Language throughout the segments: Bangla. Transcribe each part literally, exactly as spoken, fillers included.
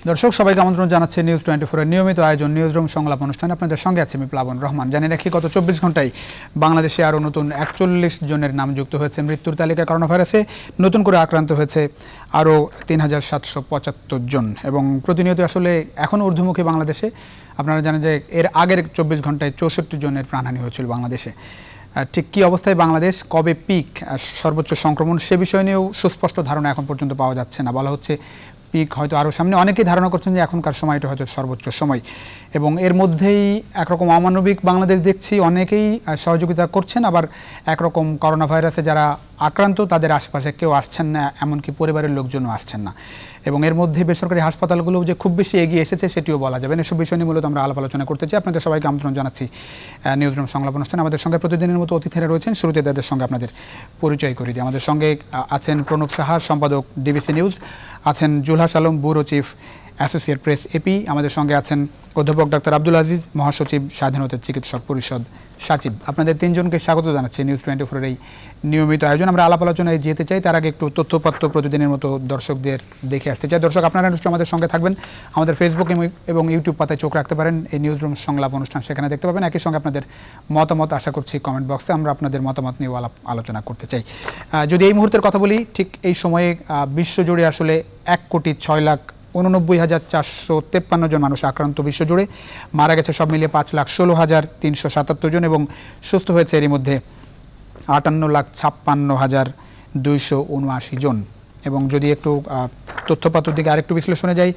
দর্শক সবাইকে আমন্ত্রণ জানাচ্ছি নিউজ টোয়েন্টি ফোর এর নিয়মিত আয়োজন নিউজ রুম সংলাপ অনুষ্ঠানে। আপনাদের সঙ্গে আছি আমি প্লাবন রহমান। জানি রাখি গত চব্বিশ ঘন্টায় বাংলাদেশে আরও নতুন একচল্লিশ জনের নাম যুক্ত হয়েছে মৃত্যুর তালিকায়। করোনা ভাইরাসে নতুন করে আক্রান্ত হয়েছে আরও তিন হাজার সাতশো পঁচাত্তর জন এবং প্রতিনিয়ত আসলে এখনও ঊর্ধ্বমুখী বাংলাদেশে। আপনারা জানেন যে এর আগের চব্বিশ ঘন্টায় চৌষট্টি জনের প্রাণহানি হয়েছিল বাংলাদেশে। ঠিক কী অবস্থায় বাংলাদেশ, কবে পিক সর্বোচ্চ সংক্রমণ, সে বিষয় নিয়েও সুস্পষ্ট ধারণা এখন পর্যন্ত পাওয়া যাচ্ছে না। বলা হচ্ছে পিক হয়তো আরও সামনে। অনেকেই ধারণা করছেন যে এখনকার সময়টা হয়তো সর্বোচ্চ সময় এবং এর মধ্যেই একরকম অমানবিক বাংলাদেশ দেখছি। অনেকেই সহযোগিতা করছেন, আবার একরকম করোনা ভাইরাসে যারা আক্রান্ত তাদের আশপাশে কেউ আসছেন না, এমনকি পরিবারের লোকজনও আসছেন না। এবং এর মধ্যে বেসরকারি হাসপাতালগুলোও যে খুব বেশি এগিয়ে এসেছে সেটিও বলা যাবে। এসব বিষয় নিয়ে মূলত আমরা আলাপ আলোচনা করতে চাই। আপনাদের সবাইকে আমন্ত্রণ জানাচ্ছি নিউজ রুম সংলাপ অনুষ্ঠানে। আমাদের সঙ্গে প্রতিদিনের মতো অতিথিরা রয়েছেন। শুরুতে তাদের সঙ্গে আপনাদের পরিচয় করে দিই। আমাদের সঙ্গে আছেন প্রণব সাহা, সম্পাদক ডিবিসি নিউজ, আছেন Julhas Alam, bureau chief, associate press AP. আমাদের সঙ্গে আছেন অধ্যাপক ডাক্তার আব্দুল আজিজ, মহাসচিব, স্বাধীনতা চিকিৎসক পরিষদ সচিব। আপনাদের তিনজনকে স্বাগত জানাচ্ছি নিউজ টোয়েন্টি ফোরের এই নিয়মিত আয়োজন। আমরা আলাপ আলোচনায় যেতে চাই, তার আগে একটু তথ্যপত্র প্রতিদিনের মতো দর্শকদের দেখে আসতে চাই। দর্শক আপনারা নিশ্চয়ই আমাদের সঙ্গে থাকবেন। আমাদের ফেসবুক এবং ইউটিউব পাতায় চোখ রাখতে পারেন। এই নিউজ রুম সংলাপ অনুষ্ঠান সেখানে দেখতে পাবেন। একই সঙ্গে আপনাদের মতামত আশা করছি কমেন্ট বক্সে। আমরা আপনাদের মতামত নিয়েও আলাপ আলোচনা করতে চাই। যদি এই মুহূর্তের কথা বলি, ঠিক এই সময়ে বিশ্বজুড়ে আসলে এক কোটি ছয় লাখ উননব্বই হাজার চারশো তেপ্পান্ন জন মানুষ আক্রান্ত বিশ্বজুড়ে। মারা গেছে সব মিলিয়ে পাঁচ লাখ ষোলো হাজার তিনশো সাতাত্তর জন এবং সুস্থ হয়েছে এরই মধ্যে আটান্ন লাখ ছাপ্পান্ন হাজার দুইশো উনআশি জন। এবং যদি একটু তথ্যপাত্রের দিকে আরেকটু বিশ্লেষণে যাই,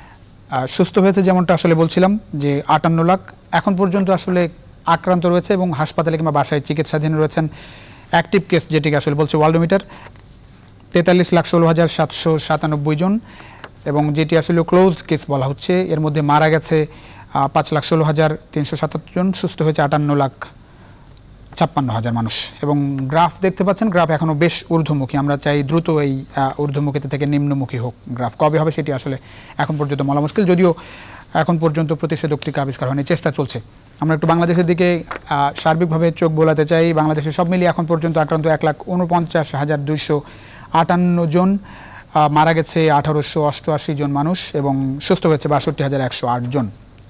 সুস্থ হয়েছে যেমনটা আসলে বলছিলাম যে আটান্ন লাখ এখন পর্যন্ত আসলে আক্রান্ত রয়েছে এবং হাসপাতালে কিংবা বাসায় চিকিৎসাধীন রয়েছেন। অ্যাক্টিভ কেস যেটিকে আসলে বলছে ওয়ার্ল্ডোমিটার, তেতাল্লিশ লাখ ষোলো হাজার সাতশো সাতানব্বই জন এবং যেটি আসলে ক্লোজড কেস বলা হচ্ছে। এর মধ্যে মারা গেছে পাঁচ লাখ ষোলো হাজার তিনশো সাতাত্তর জন, সুস্থ হয়েছে আটান্ন লাখ ছাপ্পান্ন হাজার মানুষ। এবং গ্রাফ দেখতে পাচ্ছেন, গ্রাফ এখনও বেশ ঊর্ধ্বমুখী। আমরা চাই দ্রুত এই ঊর্ধ্বমুখীতে থেকে নিম্নমুখী হোক গ্রাফ। কবে হবে সেটি আসলে এখন পর্যন্ত বলা মুশকিল, যদিও এখন পর্যন্ত প্রতিষেধক টিকা আবিষ্কার হয়নি, চেষ্টা চলছে। আমরা একটু বাংলাদেশের দিকে সার্বিকভাবে চোখ বোলাতে চাই। বাংলাদেশে সব মিলিয়ে এখন পর্যন্ত আক্রান্ত এক লাখ উনপঞ্চাশ হাজার দুইশো আটান্ন জন, মারা গেছে আঠারোশো অষ্টআশি জন মানুষ এবং সুস্থ হয়েছে বাষট্টি হাজার একশো আট জন।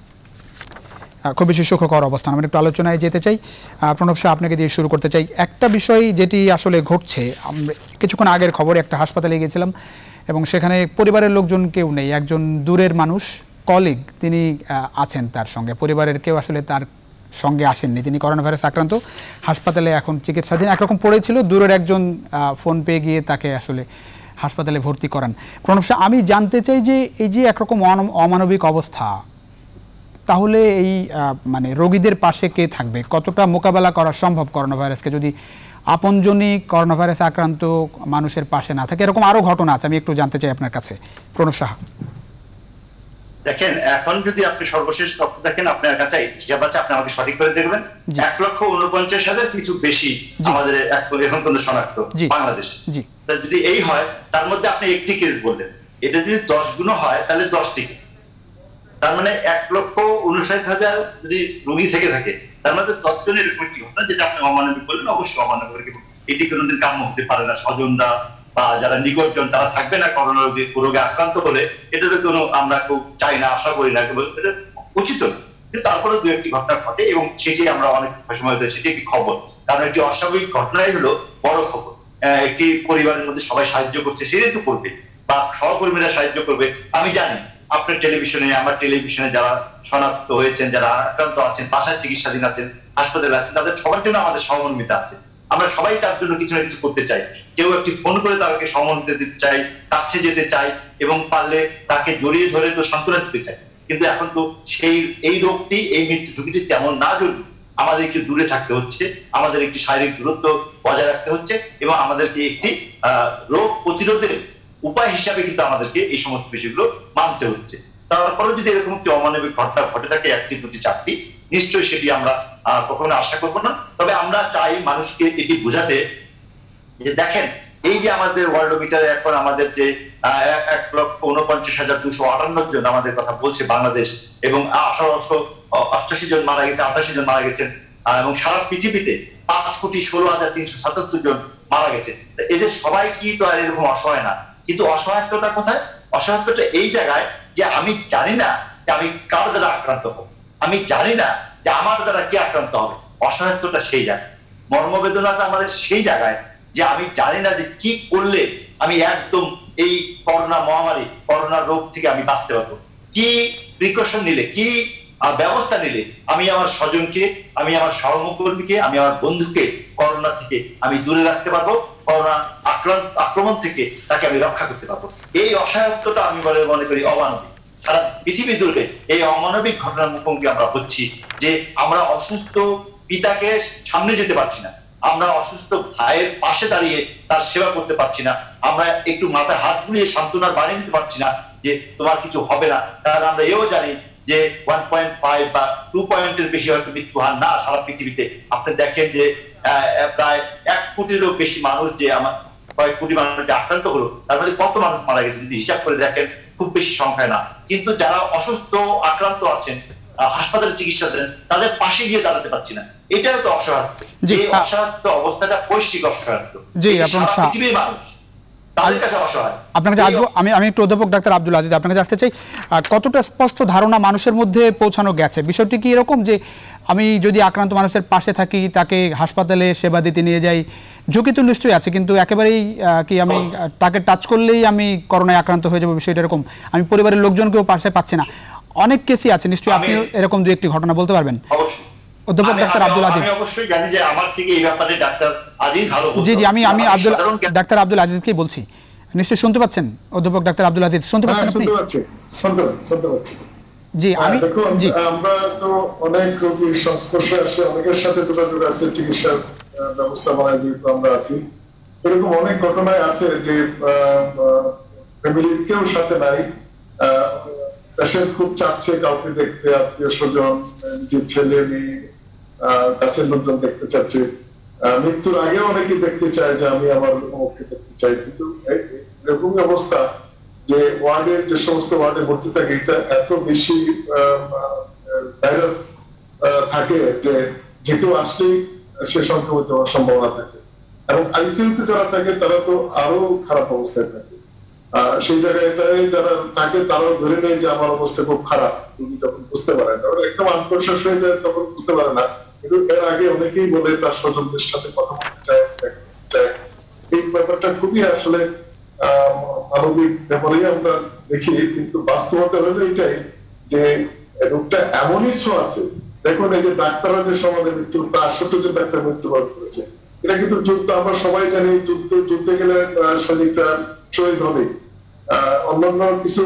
খুব বেশি সুখকর অবস্থান। আমরা একটু আলোচনায় যেতে চাই। প্রণব সাহা, আপনাকে দিয়ে শুরু করতে চাই। একটা বিষয় যেটি আসলে ঘটছে, কিছুক্ষণ আগের খবর, একটা হাসপাতালে গিয়েছিলাম এবং সেখানে পরিবারের লোকজন কেউ নেই। একজন দূরের মানুষ, কলিগ, তিনি আছেন, তার সঙ্গে পরিবারের কেউ আসলে তার সঙ্গে আসেননি। তিনি করোনা ভাইরাস আক্রান্ত, হাসপাতালে এখন চিকিৎসাধীন। একরকম পড়েছিল, দূরের একজন ফোন পেয়ে গিয়ে তাকে আসলে হাসপাতালে ভর্তি করান। প্রণব সাহা, আমি জানতে চাই যে এই যে একরকম অমানবিক অবস্থা, তাহলে এই মানে রোগীদের পাশে কে থাকবে? কতটা মোকাবেলা করা সম্ভব করোনা ভাইরাসকে যদি আপনজনই করোনা ভাইরাস আক্রান্ত মানুষের পাশে না থাকে? এরকম আরো ঘটনা আছে, আমি একটু জানতে চাই আপনার কাছে। প্রণব সাহা, দেখেন, এখন যদি আপনি সর্বশেষ তথ্য দেখেন, আপনার কাছে হিসাব আছে, আপনি আমাকে সঠিক করে দেখবেন। এক লক্ষ উনপঞ্চাশ হাজার কিছু বেশি আমাদের এখন পর্যন্ত শনাক্ত বাংলাদেশে। যদি এই হয়, তার মধ্যে আপনি একটি কেস বললেন, এটা যদি দশ গুণ হয় তাহলে দশটি কেস, তার মানে এক লক্ষ উনষাট হাজার যদি রোগী থেকে থাকে, তার মধ্যে দশ জনের এরকম একটি ঘটনা, যেটা আপনি অমানবিক বললেন। অবশ্যই অমানবিক, এটি কোনোদিন কাম্য হতে পারে না। স্বজনরা বা যারা নিকটজন তারা থাকবে না করোনা রোগে রোগে আক্রান্ত হলে, এটা তো কোনো আমরা খুব চাই না, আশা করি না, এটা উচিত না। কিন্তু তারপরে দু একটি ঘটনা ঘটে এবং সেটি আমরা অনেক সময় সেটি একটি খবর, কারণ একটি অস্বাভাবিক ঘটনাই হলো বড় খবর। একটি পরিবারের মধ্যে সবাই সাহায্য করছে, সেটাই তো করবে, বা সহকর্মীরা সাহায্য করবে। আমি জানি আপনার টেলিভিশনে, আমার টেলিভিশনে যারা শনাক্ত হয়েছেন, যারা আক্রান্ত আছেন, বাসায় চিকিৎসাধীন আছেন, হাসপাতালে আছেন, তাদের সবার জন্য আমাদের সহমর্মিতা আছে। আমরা সবাই তার জন্য কিছু না কিছু করতে চাই। কেউ একটি ফোন করে তাকে সহমর্মিতা দিতে চাই, কাছে যেতে চাই এবং পারলে তাকে জড়িয়ে ধরে তো সান্ত্বনা দিতে চাই। কিন্তু এখন তো সেই এই রোগটি, এই মৃত্যু ঝুঁকিটি তেমন না জরুরি। আমাদের একটু দূরে থাকতে হচ্ছে, আমাদের একটি শারীরিক দূরত্ব বজায় রাখতে হচ্ছে এবং আমাদেরকে একটি আহ রোগ প্রতিরোধের উপায় হিসাবে কিন্তু আমাদেরকে এই সমস্ত বিষয়গুলো মানতে হচ্ছে। তারপরেও যদি এরকম একটি অমানবিক ঘটনা ঘটে থাকে, একটি দুটি চারটি, নিশ্চয়ই সেটি আমরা কখনো আশা করবো না। তবে আমরা চাই মানুষকে এটি বোঝাতে যে দেখেন, এই যে আমাদের ওয়ার্ল্ডোমিটারে এখন আমাদের যে এক লক্ষ উনপঞ্চাশ হাজার দুশো আটান্ন জন আমাদের কথা বলছে বাংলাদেশ, এবং আঠারোশো অষ্টাশি জন মারা গেছে, আটাশি জন মারা গেছেন, এবং সারা পৃথিবীতে পাঁচ কোটি ষোলো হাজার তিনশো সাতাত্তর জন মারা গেছে। এদের সবাই কি তো আর এরকম অসহায় না, কিন্তু অসহায়ত্বটা কোথায়? অসহায়ত্বটা এই জায়গায় যে আমি জানি না যে আমি কার দ্বারা আক্রান্ত হব, আমি জানি না যে আমার দ্বারা কে আক্রান্ত হবে। অসহায়ত্বটা সেই জায়গায়, মর্মবেদনাটা আমাদের সেই জায়গায় যে আমি জানি না যে কি করলে আমি একদম এই করোনা মহামারী, করোনা রোগ থেকে আমি বাঁচতে পারবো, কি প্রিকশন নিলে, কি ব্যবস্থা নিলে আমি আমার স্বজনকে, আমি আমার সহকর্মীকে, আমি আমার বন্ধুকে করোনা থেকে আমি দূরে রাখতে পারবো, করোনা আক্রান্ত আক্রমণ থেকে তাকে আমি রক্ষা করতে পারবো। এই অসহায়ত্বটা আমি বলে মনে করি অমানবিক। সারা পৃথিবী জুড়ে এই অমানবিক ঘটনার মুখোমুখি আমরা হচ্ছি যে আমরা অসুস্থ পিতাকে সামনে যেতে পারছি না, আমরা অসুস্থ ভাইয়ের পাশে দাঁড়িয়ে তার সেবা করতে পারছি না, আমরা একটু মাথায় হাত বুলিয়ে সান্ত্বনার বাণী দিতে পারছি না যে তোমার কিছু হবে না। কারণ আমরা এও জানি যে ওয়ান পয়েন্ট ফাইভ বা টু পয়েন্টের বেশি হয়তো মৃত্যু হার না সারা পৃথিবীতে। আপনি দেখেন যে প্রায় এক কোটিরও বেশি মানুষ যে আমার কয়েক কোটি মানুষ আক্রান্ত হলো, তার মধ্যে কত মানুষ মারা গেছে যদি হিসাব করে দেখেন খুব বেশি সংখ্যায় না। কিন্তু যারা অসুস্থ আক্রান্ত আছেন, হাসপাতালে চিকিৎসা দেন, তাদের পাশে গিয়ে দাঁড়াতে পারছি না, এটাও তো অসহায়ত্ব। এই অসহায়ত্ব অবস্থাটা বৈশ্বিক অসহায়ত্ব, পৃথিবীর মানুষ আপনার কাছে আসবো। আমি আমি একটু অধ্যাপক ডাক্তার আব্দুল আজিজ আপনার কাছে আসতে চাই, কতটা স্পষ্ট ধারণা মানুষের মধ্যে পৌঁছানো গেছে? বিষয়টি কি এরকম যে আমি যদি আক্রান্ত মানুষের পাশে থাকি, তাকে হাসপাতালে সেবা দিতে নিয়ে যাই, ঝুঁকি তো নিশ্চয়ই আছে, কিন্তু একেবারেই কি আমি তাকে টাচ করলেই আমি করোনায় আক্রান্ত হয়ে যাবো বিষয়টা এরকম? আমি পরিবারের লোকজনকেও পাশে পাচ্ছি না, অনেক কেসই আছে, নিশ্চয়ই আপনি এরকম দু একটি ঘটনা বলতে পারবেন। অধ্যাপক ডাক্তার আব্দুল আজিজ। আমি অবশ্যই জানি যে আমার থেকে এই ব্যাপারে ডাক্তার আজিজ ভালো বলতে। জি জি আমি আমি আব্দুল ডাক্তার আব্দুল আজিজকেই বলছি, নিশ্চয়ই শুনতে পাচ্ছেন অধ্যাপক ডাক্তার আব্দুল আজিজ? শুনতে পাচ্ছেন আপনি? শুনতে পাচ্ছি, শুনতে শুনতে পাচ্ছি। জি আমি জি আমরা তো অনেক রোগীর সংস্পর্শে আসে, অনেকের সাথে যোগাযোগ আছে, চিকিৎসার ব্যবস্থাপনায় যেহেতু আমরা আছি, এরকম অনেক ঘটনায় আছে যে ফ্যামিলির কেউ সাথে নাই, পেশেন্ট খুব চাচ্ছে কাউকে দেখতে, আত্মীয় স্বজন, নিজের ছেলে মেয়ে, কাছের লোকজন দেখতে চাচ্ছে, মৃত্যুর আগে অনেকে দেখতে চায় যে আমি আমার অমুককে দেখতে চাই। কিন্তু এরকম অবস্থা যে ওয়ার্ডের যে সমস্ত ওয়ার্ডে ভর্তি থাকে, এটা এত বেশি ভাইরাস থাকে যে যে কেউ আসলেই সে সংক্রমিত হওয়ার সম্ভাবনা থাকে, এবং আইসিইউতে যারা থাকে তারা তো আরো খারাপ অবস্থায় থাকে। আহ সেই জায়গাটায় যারা থাকে তারাও ধরে নেয় যে আমার অবস্থা খুব খারাপ, তিনি তখন বুঝতে পারেন না, একদম আনকনশাস হয়ে যায়, তখন বুঝতে পারে না। কিন্তু এর আগে অনেকেই বলে তার স্বজনদের সাথে কথা বলতে চায়, এই ব্যাপারটা খুবই আসলে আহ মানবিক ব্যাপারেই আমরা দেখি। কিন্তু বাস্তবতা হলো এটাই যে রোগটা এমনই ছো আছে। দেখুন এই যে ডাক্তাররা যে সমাজে মৃত্যু প্রায় আটষট্টি জন ডাক্তার মৃত্যুবরণ করেছে, এটা কিন্তু যুদ্ধ, আমরা সবাই জানি যুদ্ধ যুদ্ধে গেলে শরীরটা শহীদ হবে। আহ অন্যান্য কিছু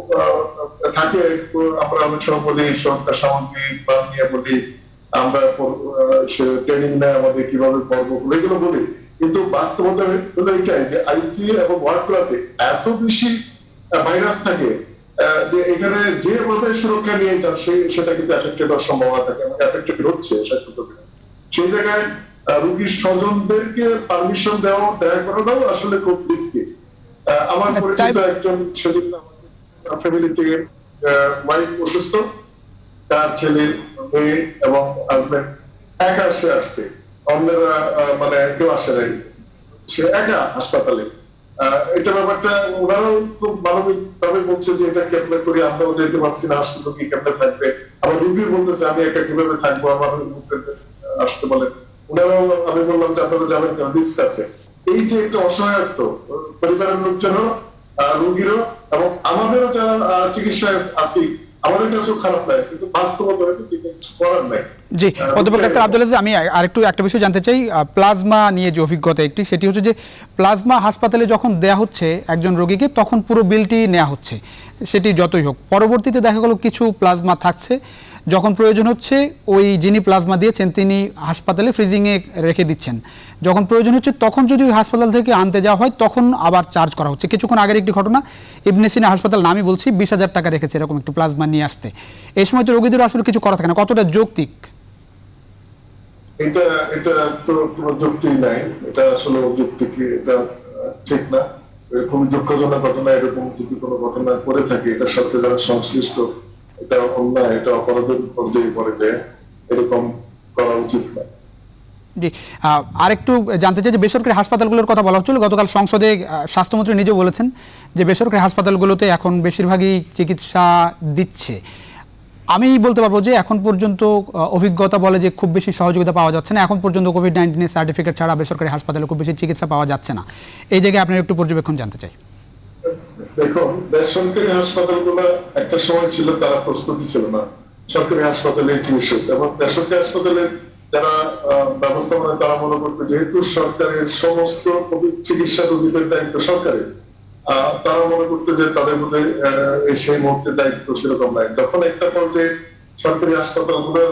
থাকে, আমরা অনেক সময় বলি সরকার সামগ্রী নিয়ে বলি, আমরা ট্রেনিং নেয় আমাদের কিভাবে করবো এগুলো বলি। কিন্তু বাস্তবতা হলো এটাই যে আইসিইউ এবং ওয়ার্ডগুলোতে এত বেশি ভাইরাস থাকে যে এখানে যেভাবে সুরক্ষা নিয়ে যান সেটা কিন্তু এফেক্টেড হওয়ার সম্ভাবনা থাকে, এবং এফেক্টেড হচ্ছে। সেই জায়গায় রোগীর স্বজনদেরকে পারমিশন দেওয়া দেখা করাটাও আসলে খুব রিস্কি। আমার পরিচিত একজন সেদিন ফ্যামিলি থেকে ওয়াইফ অসুস্থ, তার ছেলে, মেয়ে এবং হাজবেন্ড একা সে আসছে, অন্যরা মানে কেউ আসে নাই, সে একা হাসপাতালে। এটা ব্যাপারটা ওনারাও খুব মানবিক ভাবে বলছে যে এটা কেমনে করি, আমরাও যেতে পারছি না, আসলে রোগী কেমনে থাকবে। আবার রোগী বলতেছে আমি একা কিভাবে থাকবো, আমার আসতে বলে। ওনারাও আমি বললাম যে আপনারা যাবেন কেন, রিস্ক আছে। এই যে একটা অসহায়ত্ব পরিবারের লোকজনও, রোগীরও, এবং আমাদেরও যারা চিকিৎসায় আছি, আমাদের কাছেও খারাপ লাগে, কিন্তু বাস্তবতা কিছু করার নাই। জি অধ্যাপক ডাক্তার আব্দুল আজিজ, আমি আরেকটু একটা বিষয় জানতে চাই, প্লাজমা নিয়ে যে অভিজ্ঞতা একটি, সেটি হচ্ছে যে প্লাজমা হাসপাতালে যখন দেয়া হচ্ছে একজন রোগীকে, তখন পুরো বিলটি নেওয়া হচ্ছে, সেটি যতই হোক। পরবর্তীতে দেখা গেল কিছু প্লাজমা থাকছে, যখন প্রয়োজন হচ্ছে ওই যিনি প্লাজমা দিয়েছেন তিনি হাসপাতালে ফ্রিজিংয়ে রেখে দিচ্ছেন, যখন প্রয়োজন হচ্ছে তখন যদি ওই হাসপাতাল থেকে আনতে যাওয়া হয় তখন আবার চার্জ করা হচ্ছে। কিছুক্ষণ আগের একটি ঘটনা, ইবনে সিনা হাসপাতাল, নামই বলছি, বিশ হাজার টাকা রেখেছে এরকম একটু প্লাজমা নিয়ে আসতে। এই সময় তো রোগীদের আসলে কিছু করা থাকে না, কতটা যৌক্তিক? এটা এটা তো কোনো যুক্তি নাই, এটা আসলে অযৌক্তিক, এটা ঠিক না। খুবই দুঃখজনক ঘটনা, এরকম যদি কোনো ঘটনা করে থাকে, এটার সাথে যারা সংশ্লিষ্ট, এটা অন্যায়, এটা অপরাধের পর্যায়ে পড়ে যায়, এরকম করা উচিত না। জি, আরেকটু জানতে চাই যে বেসরকারি হাসপাতালগুলোর কথা বলা হচ্ছিল, গতকাল সংসদে স্বাস্থ্যমন্ত্রী নিজেও বলেছেন যে বেসরকারি হাসপাতালগুলোতে এখন বেশিরভাগই চিকিৎসা দিচ্ছে। আমি বলতে পারবো যে এখন পর্যন্ত অভিজ্ঞতা বলে যে খুব বেশি সহযোগিতা পাওয়া যাচ্ছে না, এখন পর্যন্ত কোভিড নাইন্টিনের সার্টিফিকেট ছাড়া বেসরকারি হাসপাতালে খুব বেশি চিকিৎসা পাওয়া যাচ্ছে না। এই জায়গায় আপনার একটু পর্যবেক্ষণ জানতে চাই। দেখুন, বেসরকারি হাসপাতালগুলো একটা সময় ছিল তারা প্রস্তুতি ছিল না সরকারি হাসপাতালে চিকিৎসা, এবং বেসরকারি হাসপাতালে যারা ব্যবস্থাপনা তারা মনে করতো যেহেতু সরকারের সমস্ত কোভিড চিকিৎসা রোগীদের দায়িত্ব সরকারের, তারা মনে করতো যে তাদের মধ্যে সেই মুহূর্তে দায়িত্ব সেরকম নাই। যখন একটা পর্যায়ে সরকারি হাসপাতালগুলো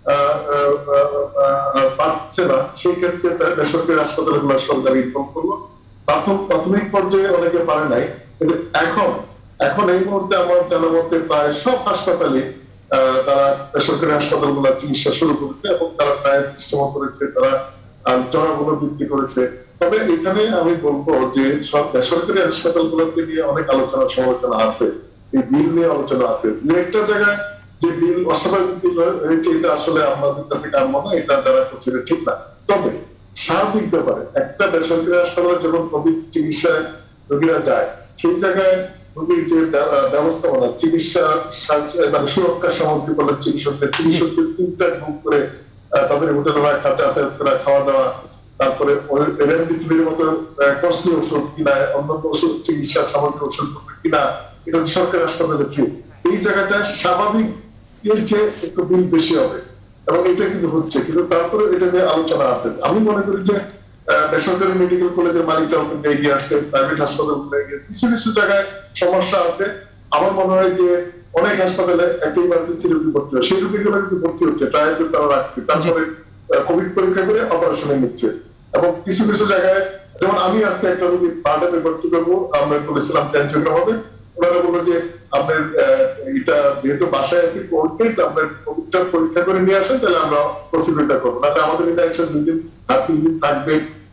পাচ্ছে না, সেই ক্ষেত্রে বেসরকারি হাসপাতালগুলো সরকার ইনফর্ম করলো। প্রাথমিক পর্যায়ে অনেকে পারে নাই, কিন্তু এখন এখন এই মুহূর্তে আমার জানা মতে প্রায় সব হাসপাতালে তারা বেসরকারি হাসপাতালগুলো চিকিৎসা শুরু করেছে এবং তারা ট্রায়াল সিস্টেম করেছে, তারা জনগুলো বিক্রি করেছে। তবে এখানে আমি বলবো যে সব বেসরকারি হাসপাতালগুলোকে নিয়ে অনেক আলোচনা সমালোচনা আছে, এই বিল নিয়ে আলোচনা আছে। দু একটা জায়গায় যে বিল অস্বাভাবিক বিল হয়েছে এটা আসলে আমাদের কাছে কাম্য না, এটা যারা করছে ঠিক না। তবে সার্বিক ব্যাপারে একটা বেসরকারি হাসপাতালে যখন কোভিড চিকিৎসায় রোগীরা যায়, সেই জায়গায় রোগীর যে ব্যবস্থাপনা, চিকিৎসা মানে সুরক্ষা সামগ্রী বলে চিকিৎসকদের চিকিৎসকদের তিনটা গ্রুপ করে তাদের হোটেলে রাখা, যাতায়াত করা, খাওয়া দাওয়া, তারপরে রেমডেসিভির মতো কস্টলি ওষুধ কিনা, অন্যান্য ওষুধ চিকিৎসা সামগ্রী ওষুধ কিনা, এটা সরকারি হাসপাতালে ফ্রি। এই জায়গাটা স্বাভাবিক এর চেয়ে একটু বিল বেশি হবে এবং এটা কিন্তু হচ্ছে, কিন্তু তারপরে এটা নিয়ে আলোচনা আছে। আমি মনে করি যে বেসরকারি মেডিকেল কলেজের মালিকরাও কিন্তু এগিয়ে আসছে, প্রাইভেট হাসপাতালগুলো এগিয়ে, কিছু কিছু জায়গায় সমস্যা আছে। আমার মনে হয় যে অনেক হাসপাতালে একটা ইমার্জেন্সি রোগী ভর্তি হয়, সেই রোগীগুলো কিন্তু ভর্তি হচ্ছে, ট্রায়ালে তারা রাখছে, তারপরে কোভিড পরীক্ষা করে অপারেশনে নিচ্ছে। এবং কিছু কিছু জায়গায়, যেমন আমি আজকে একটা রোগী পার্টে ভর্তি করবো, আমরা বলেছিলাম ক্যান্সার হবে, ওনারা বললো যে আপনার এটা যেহেতু বাসায় আছে কোল্ড কেস, আপনার কোভিডটা পরীক্ষা করে নিয়ে আসেন, তাহলে আমরা প্রসিডিউরটা করবো, না আমাদের এটা একসাথে দুই দিন আর তিন দিন থাকবে,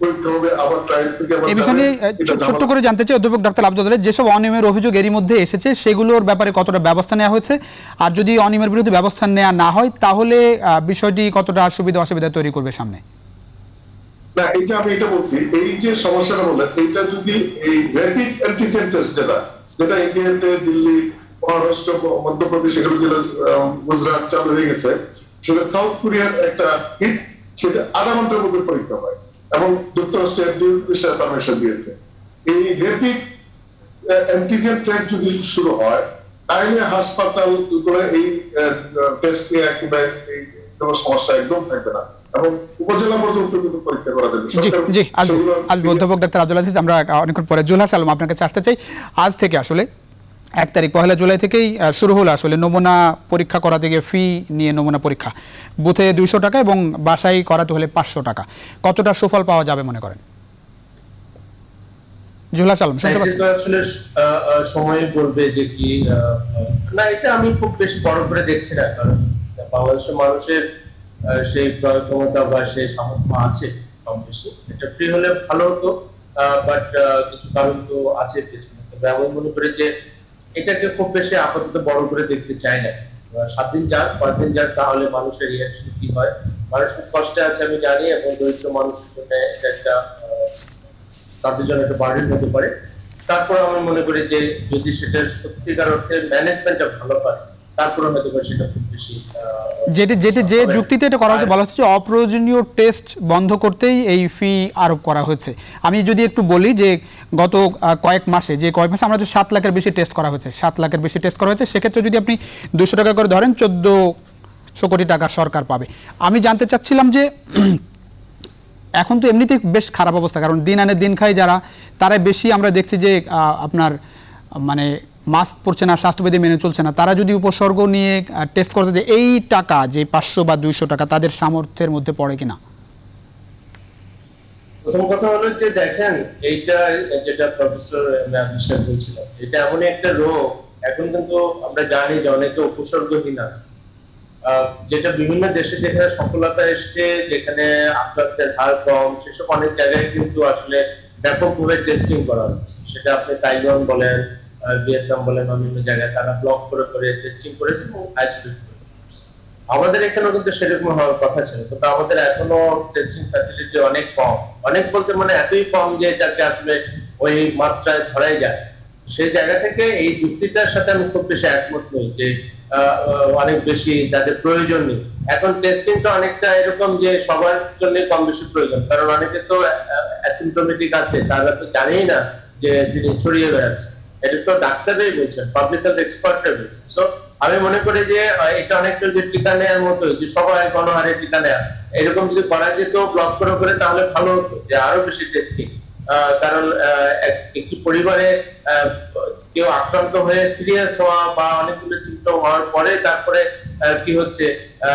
ছোট্ট করে জানতে চাই অধ্যাপক ডাক্তার আব্দুল আলী, যেসব অনিয়মের অভিযোগ এরই মধ্যে এসেছে সেগুলোর ব্যাপারে কতটা ব্যবস্থা নেওয়া হয়েছে, আর যদি অনিয়মের বিরুদ্ধে ব্যবস্থা নেওয়া না হয় তাহলে বিষয়টি কতটা সুবিধা অসুবিধা তৈরি করবে সামনে? না, এইটা আমি এটা বলছি, এই যে সমস্যাটা বললেন, এইটা যদি এই র্যাপিড অ্যান্টিজেন টেস্ট যেটা যেটা ইন্ডিয়াতে দিল্লি, মহারাষ্ট্র, মধ্যপ্রদেশ, এগুলো যেটা গুজরাট চালু হয়ে গেছে, সেটা সাউথ কোরিয়ার একটা হিট, সেটা আধা ঘন্টার মধ্যে পরীক্ষা হয় এবং যুক্তরাষ্ট্রের পারমিশন দিয়েছে। এই র্যাপিড অ্যান্টিজেন টেস্ট যদি শুরু হয় তাহলে হাসপাতাল এই টেস্ট নিয়ে একেবারে কোনো সমস্যা একদম থাকবে না এবং উপজেলা পর্যন্ত কিন্তু পরীক্ষা করা যাবে। জি, আজ অধ্যাপক ডাক্তার আব্দুল আজিজ, আমরা অনেকক্ষণ পরে জুলহাস আলম আপনার কাছে আসতে চাই। আজ থেকে আসলে এক তারিখ পহেলা জুলাই থেকেই শুরু হলো আসলে নমুনা পরীক্ষা করাতে গিয়ে ফি নিয়ে নমুনা পরীক্ষা, বুথে দুইশো টাকা এবং বাসায় করাতে হলে পাঁচশো টাকা। কতটা সুফল পাওয়া যাবে মনে করেন? জুলহাস আলম শুনতে পাচ্ছেন? আসলে সময় বলবে যে কি না, এটা আমি খুব বেশ বড় করে দেখছি না, কারণ বাংলাদেশের মানুষের সেই ক্রয় ক্ষমতা বা সেই সামর্থ্য আছে কম বেশি। এটা ফ্রি হলে ভালো হতো, বাট কিছু কারণ তো আছে পেছনে। তবে আমি মনে করি যে এটাকে খুব বেশি আপাতত বড় করে দেখতে চাই না। সাত দিন যাক, পাঁচ দিন যাক, তাহলে মানুষের রিয়াকশন কি হয়। মানুষ খুব কষ্টে আছে আমি জানি, এবং দরিদ্র মানুষের জন্য এটা একটা তাদের জন্য একটা বার্ডেন হতে পারে। তারপর আমি মনে করি যে যদি সেটা সত্যিকার অর্থে ম্যানেজমেন্টটা ভালো পারে, তারপরে হয়তো সেটা খুব বেশি যেটি যেটি যে যুক্তিতে এটা করা হচ্ছে, বলা হচ্ছে যে অপ্রয়োজনীয় টেস্ট বন্ধ করতেই এই ফি আরোপ করা হয়েছে। আমি যদি একটু বলি যে গত কয়েক মাসে যে কয়েক মাসে আমরা যে সাত লাখের বেশি টেস্ট করা হয়েছে, সাত লাখের বেশি টেস্ট করা হয়েছে, সেক্ষেত্রে যদি আপনি দুইশো টাকা করে ধরেন চোদ্দশো কোটি টাকা সরকার পাবে। আমি জানতে চাচ্ছিলাম যে এখন তো এমনিতেই বেশ খারাপ অবস্থা, কারণ দিন আনে দিন খাই যারা, তারা বেশি আমরা দেখছি যে আপনার মানে মাস্ক পরছে না, স্বাস্থ্যবিধি মেনে চলছে না, তারা যদি উপসর্গ নিয়ে টেস্ট করতে যে এই টাকা যে পাঁচশো বা দুইশো টাকা তাদের সামর্থ্যের মধ্যে পড়ে কিনা? প্রথম কথা হলো যে দেখেন, এইটা যেটা প্রফেসর বিশ্বাস বলছিলেন, এটা এমন একটা রোগ এখন কিন্তু আমরা জানি যে অনেকে উপসর্গহীন আছে, যেটা বিভিন্ন দেশে যেখানে সফলতা এসছে, যেখানে আক্রান্তের হার কম, সেসব অনেক জায়গায় কিন্তু আসলে ব্যাপকভাবে টেস্টিং করা হচ্ছে। সেটা আপনি তাইওয়ান বলেন, ভিয়েতনাম বলেন, অন্যান্য জায়গায় তারা ব্লক করে করে টেস্টিং করেছে এবং আইসোলেট করেছে। আমাদের এখানেও কিন্তু সেরকম হওয়ার কথা ছিল, কিন্তু আমাদের এখনো টেস্টিং ফ্যাসিলিটি অনেক কম। অনেক বলতে মানে এতই কম যে এটাকে আসলে ওই মাত্রায় ধরাই যায়। সেই জায়গা থেকে এই যুক্তিটার সাথে আমি খুব বেশি একমত নই যে অনেক বেশি যাদের প্রয়োজন নেই। এখন টেস্টিংটা অনেকটা এরকম যে সবার জন্য কম বেশি প্রয়োজন, কারণ অনেকে তো অ্যাসিম্পটোমেটিক আছে, তারা তো জানেই না যে তিনি ছড়িয়ে বেড়াচ্ছে। এটা তো ডাক্তাররাই বলছেন, পাবলিক হেলথ এক্সপার্টরা বলছেন। সো আমি মনে করি যে এটা অনেকটা যে টিকা নেওয়ার মতো, যে সবাই গণহারে টিকা নেওয়া, এরকম যদি করা যেত ব্লক করে করে তাহলে ভালো হতো, যে আরো বেশি টেস্টিং। কারণ একটি পরিবারে কেউ আক্রান্ত হয়ে সিরিয়াস হওয়া বা অনেকগুলো সিমটম হওয়ার পরে তারপরে কি হচ্ছে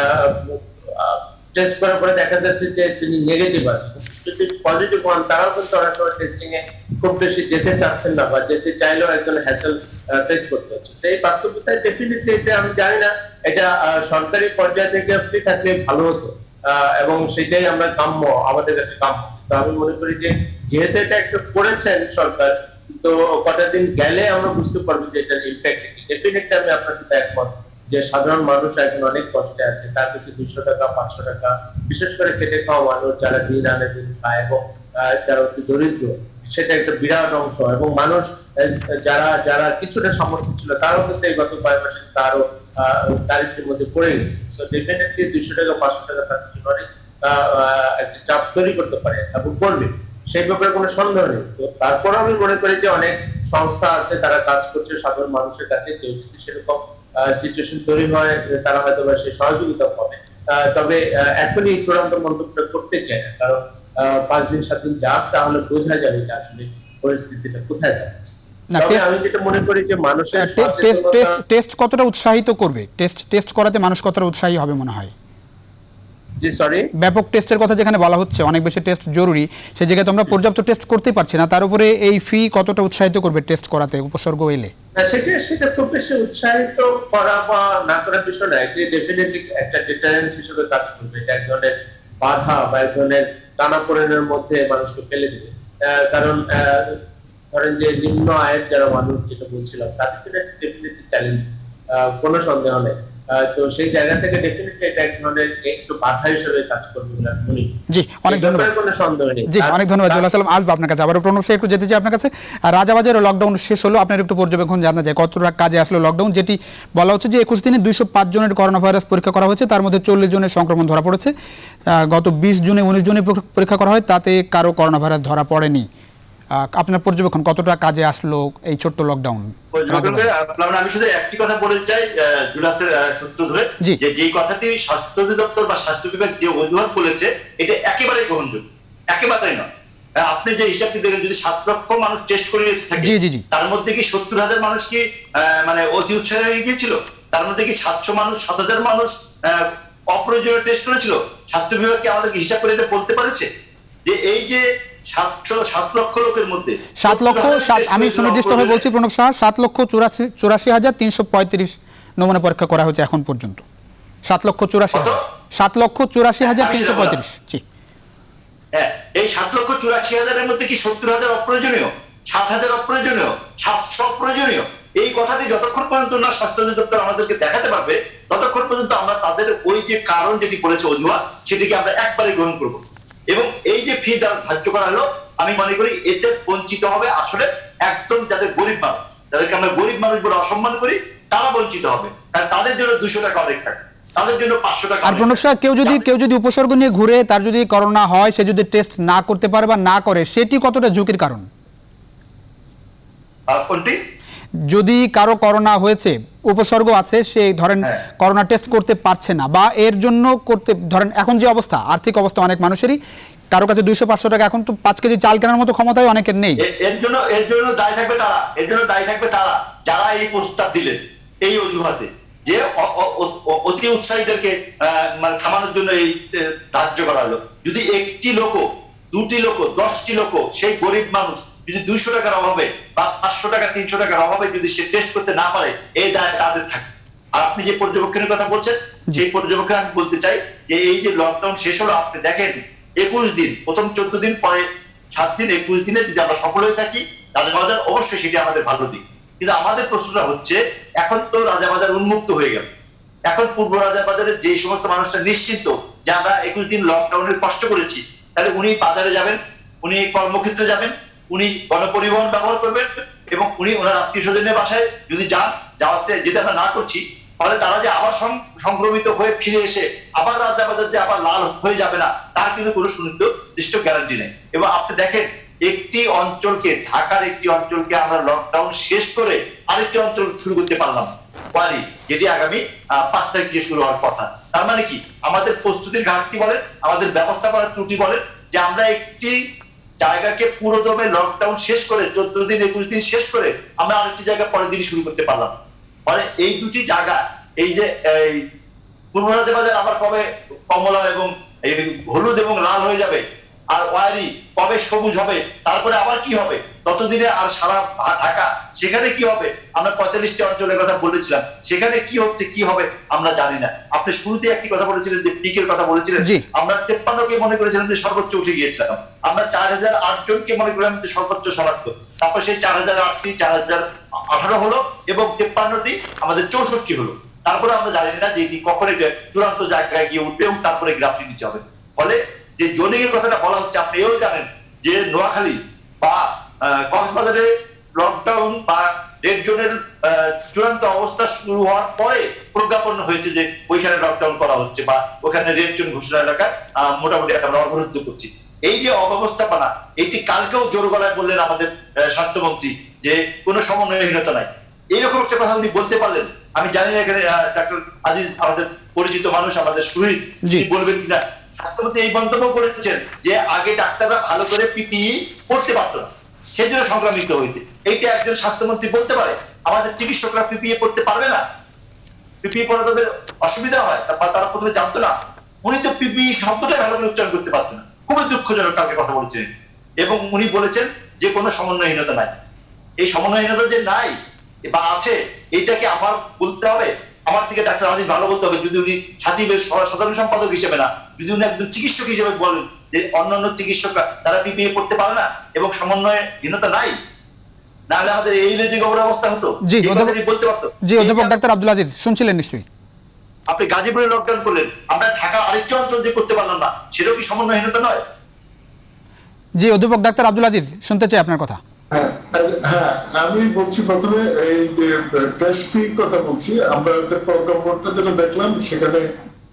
টেস্ট করার পরে দেখা যাচ্ছে যে তিনি নেগেটিভ আছেন, যদি পজিটিভ হন তারাও কিন্তু অনেক সময় টেস্টিং এ খুব বেশি যেতে চাচ্ছেন না, বা যেতে চাইলেও একজন হ্যাসেল ফেস করতে হচ্ছে। এই বাস্তবতায় ডেফিনেটলি এটা আমি জানি না, এটা সরকারি পর্যায় থেকে থাকলে ভালো হতো, এবং সেটাই আমরা কাম্য, আমাদের কাছে কাম্য। তো আমি মনে করি যে যেহেতু এটা একটা করেছেন সরকার, তো কটা দিন গেলে আমরা বুঝতে পারবো যে এটার ইম্প্যাক্ট কি। ডেফিনেটলি আমি আপনার সাথে একমত যে সাধারণ মানুষ এখন অনেক কষ্টে আছে, তার কাছে দুইশো টাকা পাঁচশো টাকা, বিশেষ করে খেটে খাওয়া মানুষ যারা দিন আনে দিন খায় এবং যারা অতি দরিদ্র, সেটা একটা বিরাট অংশ। এবং মানুষ যারা যারা কিছুটা সামর্থ্য ছিল তারাও কিন্তু এই গত কয়েক মাসে তারও দারিদ্রের মধ্যে পড়ে গেছে। সো ডেফিনেটলি দুইশো টাকা পাঁচশো টাকা তার জন্য অনেক একটা চাপ তৈরি করতে পারে এবং করবে, সেই ব্যাপারে কোনো সন্দেহ নেই। তো তারপর আমি মনে করি যে অনেক সংস্থা আছে তারা কাজ করছে সাধারণ মানুষের কাছে, কেউ যদি সেরকম সিচুয়েশন তৈরি হয় তারা হয়তো সেই সহযোগিতা পাবে। তবে এখনই চূড়ান্ত মন্তব্য করতে চাই না, কারণ পাঁচ দিন সাত দিন যাক তাহলে বোঝা যাবে যে আসলে পরিস্থিতিটা কোথায় যাচ্ছে। আমি যেটা মনে করি যে মানুষের টেস্ট কতটা উৎসাহিত করবে, টেস্ট টেস্ট করাতে মানুষ কতটা উৎসাহী হবে মনে হয়? জি সরি, ব্যাপক টেস্টের কথা যেখানে বলা হচ্ছে, অনেক বেশি টেস্ট জরুরি, সেই জায়গায় তোমরা পর্যাপ্ত টেস্ট করতেই পারছি না, তার উপরে এই ফি কতটা উৎসাহিত করবে টেস্ট করাতে উপসর্গ এলে? সেটা সেটা খুব বেশি উৎসাহিত করা বা না করার বিষয় না, এটি ডেফিনেটলি একটা ডিটারেন্ট হিসেবে কাজ করবে। এটা এক ধরনের বাধা বা এক ধরনের টানাপোড়েনের মধ্যে মানুষকে ফেলে দেবে। কারণ ধরেন যে নিম্ন আয়ের যারা মানুষ, যেটা বলছিলাম, তাদের জন্য ডেফিনেটলি চ্যালেঞ্জ, কোনো সন্দেহ নেই। তো সেই জায়গা থেকে ডেফিনেটলি এটা এক ধরনের একটু বাধা হিসেবে কাজ করবে বলে আমি মনে করি। জি, অনেক ধন্যবাদ। কোনো সন্দেহ নেই। জি, অনেক ধন্যবাদ জুয়েল সালাম। আসবো আপনার কাছে আবার, প্রণব একটু যেতে চাই আপনার কাছে। রাজাবাজারে লকডাউন শেষ হলো, আপনার একটু পর্যবেক্ষণ জানা যায় কতটা কাজে আসলো লকডাউন, যেটি বলা হচ্ছে যে একুশ দিনে দুইশো পাঁচ জনের করোনা ভাইরাস পরীক্ষা করা হয়েছে, তার মধ্যে চল্লিশ জনের সংক্রমণ ধরা পড়েছে। গত বিশ জুনে উনিশ জনের পরীক্ষা করা হয়, তাতে কারো করোনা ভাইরাস ধরা পড়েনি। আপনার পর্যবেক্ষণ কতটা কাজে আসলো এই ছোট্ট লকডাউন? আমি শুধু একটি কথা বলতে চাই জুলাসের সূত্র ধরে, যে যেই কথাটি স্বাস্থ্য অধিদপ্তর বা স্বাস্থ্য বিভাগ যে অজুহাত বলেছে এটা একেবারেই গ্রহণযোগ্য, একেবারেই নয়। আপনি যে হিসাবটি দেখেন, যদি সাত লক্ষ মানুষ টেস্ট করে থাকে, তার মধ্যে কি সত্তর হাজার মানুষ কি মানে অতি উৎসাহ হয়ে গিয়েছিল? তার মধ্যে কি সাতশো মানুষ সাত হাজার মানুষ অপ্রয়োজনীয় টেস্ট করেছিল? স্বাস্থ্য বিভাগ কি আমাদেরকে হিসাব করে এটা বলতে পারেছে যে এই যে সাত লক্ষ লোকের মধ্যে সাত লক্ষ আমি সুনির্দিষ্টভাবে বলছি প্রণব সাহা, সাত লক্ষ চুরাশি চুরাশি হাজার তিনশো পঁয়ত্রিশ নমুনা পরীক্ষা করা হয়েছে এখন পর্যন্ত। সাত লক্ষ চুরাশি সাত লক্ষ চুরাশি হাজার তিনশো পঁয়ত্রিশ জি হ্যাঁ, এই সাত লক্ষ চুরাশি হাজারের মধ্যে কি সত্তর হাজার অপ্রয়োজনীয়, সাত হাজার অপ্রয়োজনীয়, সাতশো অপ্রয়োজনীয়? এই কথাটি যতক্ষণ পর্যন্ত না স্বাস্থ্য অধিদপ্তর আমাদেরকে দেখাতে পারবে, ততক্ষণ পর্যন্ত আমরা তাদের ওই যে কারণ যেটি বলেছে অজুহাত, সেটিকে আমরা একবারে গ্রহণ করবো। এবং এই যে ফি ধার্য করা হলো, আমি মনে করি এতে বঞ্চিত হবে আসলে একদম যাদের গরিব মানুষ, যাদেরকে আমরা গরিব মানুষ বলে অসম্মান করি, তারা বঞ্চিত হবে। কারণ তাদের জন্য দুশো টাকা অনেক টাকা, তাদের জন্য পাঁচশো টাকা। আর প্রণব সাহেব, কেউ যদি কেউ যদি উপসর্গ নিয়ে ঘুরে, তার যদি করোনা হয়, সে যদি টেস্ট না করতে পারে বা না করে, সেটি কতটা ঝুঁকির কারণ? কোনটি? যদি কারো করোনা হয়েছে, উপসর্গ আছে, সে ধরেন করোনা টেস্ট করতে পারছে না, বা এর জন্য করতে, ধরেন এখন যে অবস্থা, আর্থিক অবস্থা অনেক মানুষেরই, কারো কাছে দুইশো পাঁচশো টাকা, এখন তো পাঁচ কেজি চাল কেনার মতো ক্ষমতাই অনেকের নেই। এর জন্য এর জন্য দায়ী থাকবে তারা, এর জন্য দায়ী থাকবে তারা যারা এই প্রস্তাব দিলেন এই অজুহাতে, যে অতি উৎসাহীদেরকে মানে থামানোর জন্য এই ধার্য করা হলো। যদি একটি লোক, দুটি লোক, দশটি লোক, সেই গরিব মানুষ যদি দুইশো টাকার অভাবে বা পাঁচশো টাকা তিনশো টাকার অভাবে যদি সে টেস্ট করতে না পারে, এই দায় তাদের থাকে। আর আপনি যে পর্যবেক্ষণের কথা বলছেন, সেই পর্যবেক্ষণ আমি বলতে চাই যে এই যে লকডাউন শেষ হলো, আপনি দেখেন একুশ দিন, প্রথম চোদ্দ দিন, পরে সাত দিন, একুশ দিনে যদি আমরা সফল হয়ে থাকি রাজাবাজার, অবশ্যই সেটি আমাদের ভালো দিক। কিন্তু আমাদের প্রশ্নটা হচ্ছে, এখন তো রাজাবাজার উন্মুক্ত হয়ে গেল, এখন পূর্ব রাজাবাজারের যে সমস্ত মানুষরা নিশ্চিন্ত যে আমরা একুশ দিন লকডাউনের কষ্ট করেছি, তাহলে উনি বাজারে যাবেন, উনি কর্মক্ষেত্রে যাবেন, উনি গণপরিবহন ব্যবহার করবেন এবং উনি ওনার আত্মীয় স্বজনের বাসায় যদি যান, যাওয়াতে যেটা আমরা না করছি, তাহলে তারা যে আবার সংক্রমিত হয়ে ফিরে এসে আবার রাজাবাজার যে আবার লাল হয়ে যাবে না, তার কিন্তু কোনো সুনির্দিষ্ট গ্যারান্টি নেই। এবং আপনি দেখেন একটি অঞ্চলকে, ঢাকার একটি অঞ্চলকে আমরা লকডাউন শেষ করে আরেকটি অঞ্চল শুরু করতে পারলাম, পারি, যেটি আগামী পাঁচ তারিখ দিয়ে শুরু হওয়ার কথা। তার মানে কি আমাদের প্রস্তুতির ঘাটতি বলেন, আমাদের ব্যবস্থাপনার ত্রুটি বলেন, যে আমরা একটি জায়গাকে পুরোদমে লকডাউন শেষ করে চোদ্দ দিন একুশ দিন শেষ করে আমরা আরেকটি জায়গা পরের দিনই শুরু করতে পারলাম। মানে এই দুটি জায়গা, এই যে পূর্ব রাজাবাজার আবার কবে কমলা এবং হলুদ এবং লাল হয়ে যাবে, আর ওয়ারি কবে সবুজ হবে, তারপরে আবার কি হবে, ততদিনে আর সারা ঢাকা সেখানে কি হবে, আমরা পঁয়তাল্লিশটি অঞ্চলের কথা বলেছিলাম, সেখানে কি হচ্ছে কি হবে আমরা জানি না। আপনি শুরুতে একটি কথা বলেছিলেন যে পিকের কথা বলেছিলেন, আমরা তেপ্পান্নকে মনে করেছিলাম যে সর্বোচ্চ উঠে গিয়েছিলাম, আমরা চার হাজার আট জনকে মনে করলাম যে সর্বোচ্চ শনাক্ত, তারপর সেই চার হাজার আটটি চার হাজার আঠারো হলো এবং তেপ্পান্নটি আমাদের চৌষট্টি হলো। তারপরে আমরা জানি না যে এটি কখন এটা চূড়ান্ত জায়গায় গিয়ে উঠবে এবং তারপরে গ্রাফটি নিচে হবে। ফলে যে জোনিং এর কথাটা বলা হচ্ছে, আপনি এও জানেন যে নোয়াখালী বা কক্সবাজারে লকডাউন বা রেড জোনের চূড়ান্ত অবস্থা শুরু হওয়ার পরে প্রজ্ঞাপন হয়েছে যে ওইখানে লকডাউন করা হচ্ছে বা ওখানে রেড জোন ঘোষণা এলাকা মোটামুটি আমরা অবরুদ্ধ করছি। এই যে অব্যবস্থাপনা, এটি কালকেও জোর গলায় বললেন আমাদের স্বাস্থ্যমন্ত্রী যে কোনো সমন্বয়হীনতা নাই, এইরকম একটা কথা উনি বলতে পারলেন। আমি জানি না এখানে ডাক্তার আজিজ আমাদের পরিচিত মানুষ, আমাদের শহীদ বলবেন কিনা। স্বাস্থ্যমন্ত্রী এই মন্তব্য করেছেন যে আগে ডাক্তাররা ভালো করে পিপিই পড়তে পারতো না, সেই জন্য সংক্রামিত হয়েছে। এইটা একজন স্বাস্থ্যমন্ত্রী বলতে পারে? আমাদের চিকিৎসকরা পিপিই পড়তে পারবে না? পিপিই পড়া তাদের অসুবিধা হয়, তারা প্রথমে জানতো না। উনি তো পিপিই শব্দটাই ভালো করে উচ্চারণ করতে পারতেন না। খুবই দুঃখজনক কালকে কথা বলছিলেন। এবং উনি বলেছেন যে কোনো সমন্বয়হীনতা নাই। এই সমন্বয়হীনতা যে নাই বা আছে, এইটাকে আমার বলতে হবে, আমার থেকে ডাক্তার আজিজ ভালো বলতে হবে। যদি উনি সাথীবের সাধারণ সম্পাদক হিসেবে না, যদি উনি একজন চিকিৎসক হিসেবে বলেন যে অন্যান্য চিকিৎসকরা তারা পিপিই পড়তে পারে না এবং সমন্বয়হীনতা নাই, না হলে আমাদের এই যে গভীর অবস্থা হতো। জি বলতে পারতো। জি অধ্যাপক ডাক্তার আব্দুল আজিজ শুনছিলেন নিশ্চয়ই। আপনি গাজীপুরে লকডাউন করলেন, আমরা ঢাকা আরেকটি অঞ্চল যে করতে পারলাম না, সেটাও কি সমন্বয়হীনতা নয়? জি অধ্যাপক ডাক্তার আব্দুল আজিজ শুনতে চাই আপনার কথা। হ্যাঁ হ্যাঁ আমি বলছি প্রথমে এই যে টেস্টিং কথা বলছি, আমরা যে প্রজ্ঞাপনটা যেটা দেখলাম সেখানে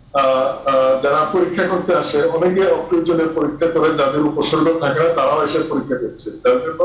যারা পরীক্ষা করতে আসে অনেকে অপ্রয়োজনীয় পরীক্ষা করে, যাদের উপসর্গ থাকে না তারাও এসে পরীক্ষা করছে, তার জন্য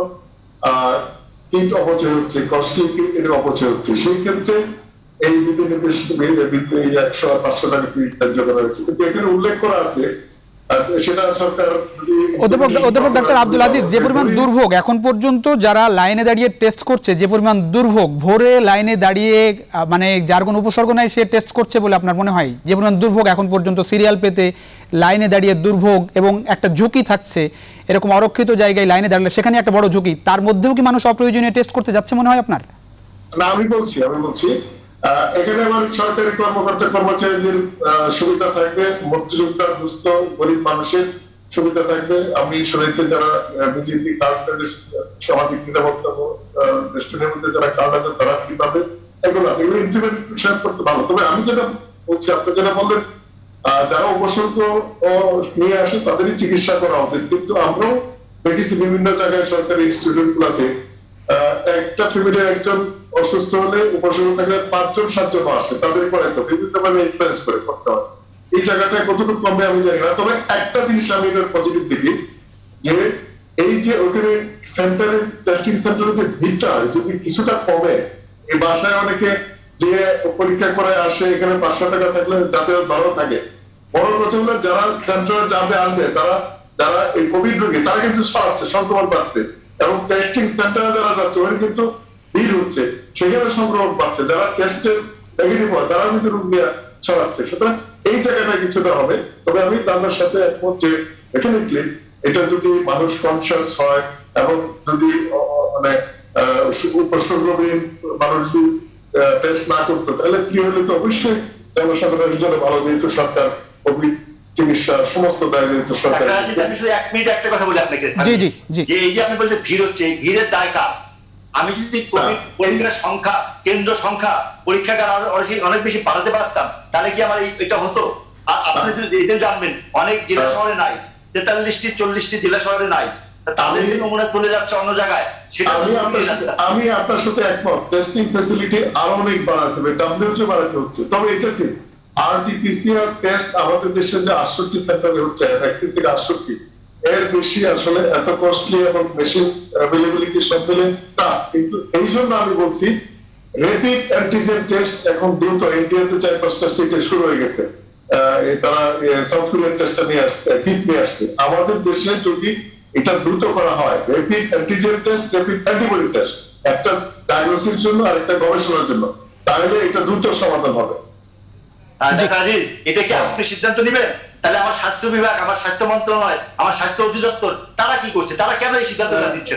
কিট অপচয় হচ্ছে, কস্টলি কিটের অপচয় হচ্ছে। সেই ক্ষেত্রে এই বিধি নির্দেশ একশো আর পাঁচশো টাকা কিট ধার্য করা হয়েছে, কিন্তু এখানে উল্লেখ করা আছে সেটা সরকার। অধ্যাপক ডাক্তার আব্দুল আজিজ, যে পরিমাণ দুর্ভোগ এখন পর্যন্ত যারা লাইনে দাঁড়িয়ে টেস্ট করছে, যে পরিমাণ দুর্ভোগ, ভোরে লাইনে দাঁড়িয়ে মানে যার কোনো উপসর্গ নাই সে টেস্ট করছে বলে আপনার মনে হয়? যে পরিমাণ দুর্ভোগ এখন পর্যন্ত সিরিয়াল পেতে লাইনে দাঁড়িয়ে দুর্ভোগ এবং একটা ঝুঁকি থাকছে, এরকম অরক্ষিত জায়গায় লাইনে দাঁড়ালে সেখানে একটা বড় ঝুঁকি, তার মধ্যেও কি মানুষ অপ্রয়োজনীয় টেস্ট করতে যাচ্ছে মনে হয় আপনার? না আমি বলছি আমি বলছি এখানে আমার সরকারি কর্মকর্তা কর্মচারীদের সুবিধা থাকবে, মধ্যযুক্ত দুস্থ গরিব মানুষের সুবিধা থাকবে। আমি শুনেছি যারা বিজেপি কার্ডের সামাজিক নিরাপত্তা রেস্টুরেন্টের মধ্যে যারা কার্ড আছে তারা ফ্রি পাবে, এগুলো আছে, এগুলো ইমপ্লিমেন্টেশন করতে ভালো। তবে আমি যেটা বলছি, আপনি যেটা বললেন যারা উপসর্গ নিয়ে আসে তাদেরই চিকিৎসা করা উচিত, কিন্তু আমরাও দেখেছি বিভিন্ন জায়গায় সরকারি ইনস্টিটিউট গুলাতে একটা ফ্যামিলির একজন অসুস্থ হলে উপসর্গ থাকলে পাঁচজন সাতজন আসে, তাদের পরে তো বিভিন্ন ভাবে ইনফ্লুয়েন্স করে করতে হয়। এই জায়গাটায় কতটুকু কমে আমি জানি না, তবে একটা জিনিস আমি পজিটিভ দেখি যে এই যে ওখানে সেন্টারে টেস্টিং সেন্টারে যে ভিড়টা যদি কিছুটা কমে, এই বাসায় অনেকে যে পরীক্ষা করে আসে, এখানে পাঁচশো টাকা থাকলে যাতায়াত ভালো থাকে। বড় কথা হলো যারা সেন্টারে যাবে আসবে, তারা যারা এই কোভিড রোগী তারা কিন্তু ছড়াচ্ছে, সংক্রমণ বাড়ছে, এবং টেস্টিং সেন্টারে যারা যাচ্ছে ওখানে কিন্তু ভিড় হচ্ছে, সেখানে সংক্রমণ পাচ্ছে, যারা টেস্টের নেগেটিভ হয় তারা কিন্তু রোগ নিয়ে ছড়াচ্ছে। সুতরাং এই জায়গাটা কিছুটা হবে। তবে আমি তাদের সাথে একমত যে ডেফিনেটলি এটা যদি মানুষ কনসিয়াস হয় এবং যদি মানে উপসর্গহীন মানুষ যদি টেস্ট না করতো, তাহলে কি হলে তো অবশ্যই জনসাধারণের জন্য ভালো, যেহেতু সরকার কোভিড চিকিৎসা সমস্ত দায় যেহেতু সরকার। এক মিনিট একটা কথা বলি আপনাকে, জি জি জি এই যে আপনি বলছেন ভিড় হচ্ছে, এই ভিড়ের দায় কার? আমি যদি পরীক্ষার সংখ্যা কেন্দ্র সংখ্যা পরীক্ষাগার অনেক বেশি বাড়াতে পারতাম তাহলে কি আমার এটা হতো? আর আপনি যদি এটা জানবেন অনেক জেলা শহরে নাই, তেতাল্লিশটি চল্লিশটি জেলা শহরে নাই, তাদের নমুনা চলে যাচ্ছে অন্য জায়গায়। আমি আপনার সাথে একমত, টেস্টিং ফ্যাসিলিটি আরো অনেক বাড়াতে হবে, ডব্লিউএইচও বাড়াতে হচ্ছে। তবে এটাকে আরটিপিসিআর টেস্ট আমাদের দেশে যে আটষট্টি সেন্টারে হচ্ছে একত্রিশ থেকে আটষট্টি, এর বেশি আসলে এত কস্টলি এবং মেশিন অ্যাভেলেবিলিটি সব মিলে তা। কিন্তু এই জন্য আমি বলছি র্যাপিড অ্যান্টিজেন টেস্ট এখন দ্রুত ইন্ডিয়াতে চার পাঁচটা স্টেটে শুরু হয়ে গেছে, তারা সাউথ কোরিয়ান টেস্টটা নিয়ে আসছে, কিট নিয়ে আসছে। আমাদের দেশে যদি এটা দ্রুত করা হয়, rapid antigen test, rapid antibody test, একটা ডায়াগনোসিসের জন্য আর একটা গবেষণার জন্য, তাহলে এটা দ্রুত সমাধান হবে। এটা কি আপনি সিদ্ধান্ত নেবেন? তাহলে আমার স্বাস্থ্য বিভাগ, আমার স্বাস্থ্য মন্ত্রণালয়, আমার স্বাস্থ্য অধিদপ্তর তারা কি করছে? তারা কেন এই সিদ্ধান্তটা দিচ্ছেন?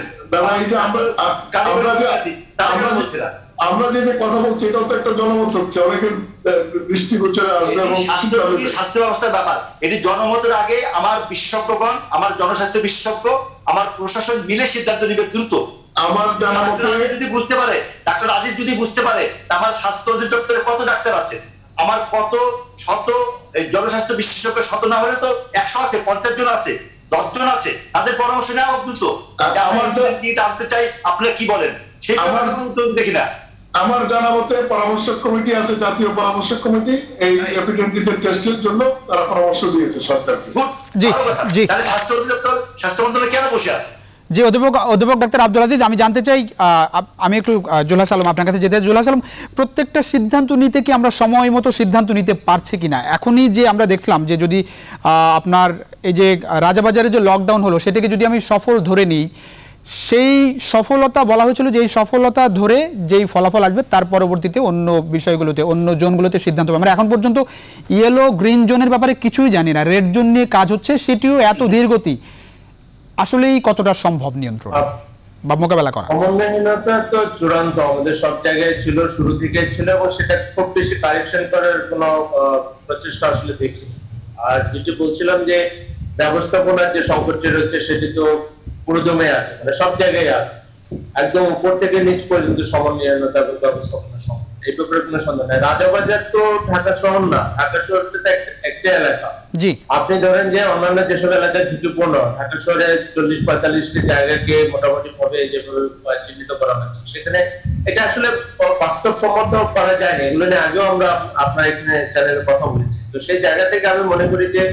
আমরা যে যে কথা বলছি এটাও তো একটা জনমত হচ্ছে, অনেকের দৃষ্টিগোচরে আসবে এবং স্বাস্থ্য ব্যবস্থার ব্যাপার। এটি জনমতের আগে আমার বিশেষজ্ঞগণ, আমার জনস্বাস্থ্য বিশেষজ্ঞ, আমার প্রশাসন মিলে সিদ্ধান্ত নিবে দ্রুত। আমার জানা মতে যদি বুঝতে পারে, ডাক্তার আজিজ যদি বুঝতে পারে আমার স্বাস্থ্য অধিদপ্তরে কত ডাক্তার আছে, আমার কত শত জনস্বাস্থ্য বিশেষজ্ঞ, শত না হলে তো একশো আছে, পঞ্চাশ জন আছে, দশ জন আছে, তাদের পরামর্শ নেওয়া হোক দ্রুত। আমার জানতে চাই আপনারা কি বলেন, সেই পরামর্শ দেখি না। আমার জানা মতে পরামর্শক কমিটি আছে, জাতীয় পরামর্শক কমিটি, এই র্যাপিড অ্যান্টিজেন টেস্টের জন্য তারা পরামর্শ দিয়েছে সরকারকে। জি জি, তাহলে স্বাস্থ্য অধিদপ্তর, স্বাস্থ্য মন্ত্রণালয় কেন বসে আছে? জি, অধ্যাপক অধ্যাপক ডাক্তার আব্দুল আজিজ, আমি জানতে চাই, আমি একটু জুলহাস আলম আপনার কাছে যেতে। জুলহাস আলম, প্রত্যেকটা সিদ্ধান্ত নিতে কি আমরা সময় মতো সিদ্ধান্ত নিতে পারছি কিনা? এখনই যে আমরা দেখলাম যে যদি আপনার এই যে রাজাবাজারে যে লকডাউন হলো সেটাকে যদি আমি সফল ধরে নিই, সেই সফলতা বলা হয়েছিল যে এই সফলতা ধরে যেই ফলাফল আসবে তার পরবর্তীতে অন্য বিষয়গুলোতে, অন্য জোনগুলোতে সিদ্ধান্ত হবে। আমরা এখন পর্যন্ত ইয়েলো গ্রিন জোনের ব্যাপারে কিছুই জানি না, রেড জোন নিয়ে কাজ হচ্ছে, সেটিও এত ধীরগতি, আসলেই কতটা সম্ভব নিয়ন্ত্রণ বা মোকাবেলা করা? সমন্বয়হীনতা তো চূড়ান্ত আমাদের সব জায়গায় ছিল, শুরু থেকে ছিল, এবং সেটা খুব বেশি কারেকশন করার কোনো প্রচেষ্টা আসলে দেখিনি। আর যেটি বলছিলাম যে ব্যবস্থাপনার যে সংকটটি রয়েছে সেটি তো পুরোদমে আছে, মানে সব জায়গায় আছে, একদম উপর থেকে নিচ পর্যন্ত সমন্বয়হীনতা ব্যবস্থাপনার সংকট, এই ব্যাপারে কোনো সন্দেহ নাই। রাজাবাজার তো ঢাকা শহর না, ঢাকা শহরটা তো একটা এলাকা। জি, আপনি ধরেন যে অন্যান্য যেসব এলাকায় ঝুঁকিপূর্ণ, ঢাকা শহরে চল্লিশ পঁয়তাল্লিশটি জায়গাকে মোটামুটি ভাবে যেভাবে চিহ্নিত করা হয়েছে, সেখানে এটা আসলে বাস্তবসম্মত করা যায় না। এগুলো নিয়ে আগেও আমরা আপনার এখানে চ্যানেলে কথা বলেছি। তো সেই জায়গা থেকে আমি মনে করি যে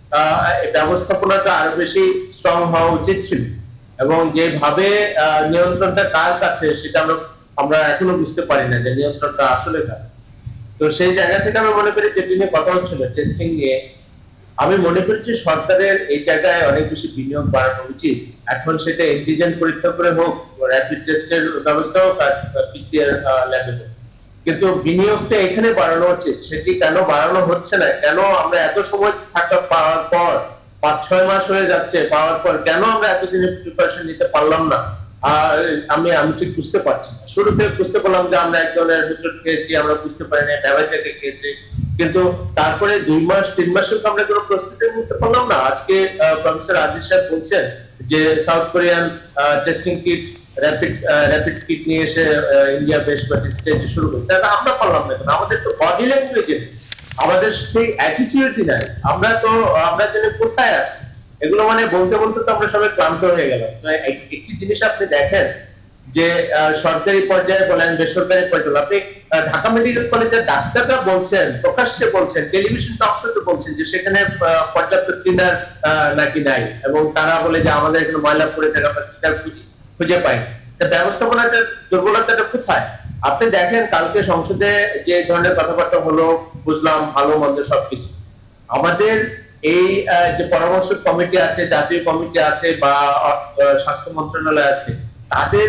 ব্যবস্থাপনাটা আরো বেশি স্ট্রং হওয়া উচিত ছিল, এবং যেভাবে নিয়ন্ত্রণটা কার কাছে সেটা আমরা আমরা এখনো বুঝতে পারি না যে নিয়ন্ত্রণটা আসলে কার। তো সেই জায়গা থেকে আমি মনে করি যেটি নিয়ে কথা হচ্ছিল টেস্টিং নিয়ে, আমি মনে করছি সরকারের এই জায়গায় অনেক বেশি বিনিয়োগ বাড়ানো উচিত। এখন সেটা অ্যান্টিজেন পরীক্ষা করে হোক, র্যাপিড টেস্টের ব্যবস্থা হোক, আর পিসিআর ল্যাবে হোক, কিন্তু বিনিয়োগটা এখানে বাড়ানো উচিত। সেটি কেন বাড়ানো হচ্ছে না? কেন আমরা এত সময় থাকা পাওয়ার পর, পাঁচ ছয় মাস হয়ে যাচ্ছে পাওয়ার পর, কেন আমরা এতদিনের প্রিপারেশন নিতে পারলাম না? আর আমি আমি ঠিক বুঝতে পারছি না। শুরুতে বুঝতে পারলাম যে আমরা একজনের হোঁচট খেয়েছি, আমরা বুঝতে পারি না ড্যামেজকে খেয়েছি, কিন্তু তারপরে দুই মাস তিন মাসের আমরা কোনো প্রস্তুতি নিতে পারলাম না। আজকে প্রফেসর আজিজ সাহেব বলছেন যে south Korean testing kit, rapid rapid kit নিয়ে এসে ইন্ডিয়া বেশ স্টেজে শুরু করছে, আমরা পারলাম না। আমাদের তো বডি ল্যাঙ্গুয়েজ নেই, আমাদের সেই অ্যাটিটিউডই নাই, আমরা তো আমরা যেন কোথায় আছি এগুলো মানে বলতে বলতে তো আমরা সবাই ক্লান্ত হয়ে গেলাম। তো একটি জিনিস আপনি দেখেন যে সরকারি পর্যায়ে বলেন, বেসরকারি পর্যায়ে, আপনি ঢাকা মেডিকেল কলেজের ডাক্তাররা বলছেন, প্রকাশ্যে বলছেন, টেলিভিশন টক শোতে বলছেন যে সেখানে পর্যাপ্ত ক্লিনার নাকি নাই, এবং তারা বলে যে আমাদের এখানে ময়লা পড়ে থাকে, আমরা ক্লিনার খুঁজে পাই। ব্যবস্থাপনাটা দুর্বলতাটা কোথায়? আপনি দেখেন কালকে সংসদে যে ধরনের কথাবার্তা হলো, বুঝলাম ভালো মন্দ সবকিছু, আমাদের এই যে পরামর্শ কমিটি আছে, জাতীয় কমিটি আছে, বা স্বাস্থ্য মন্ত্রণালয় আছে, তাদের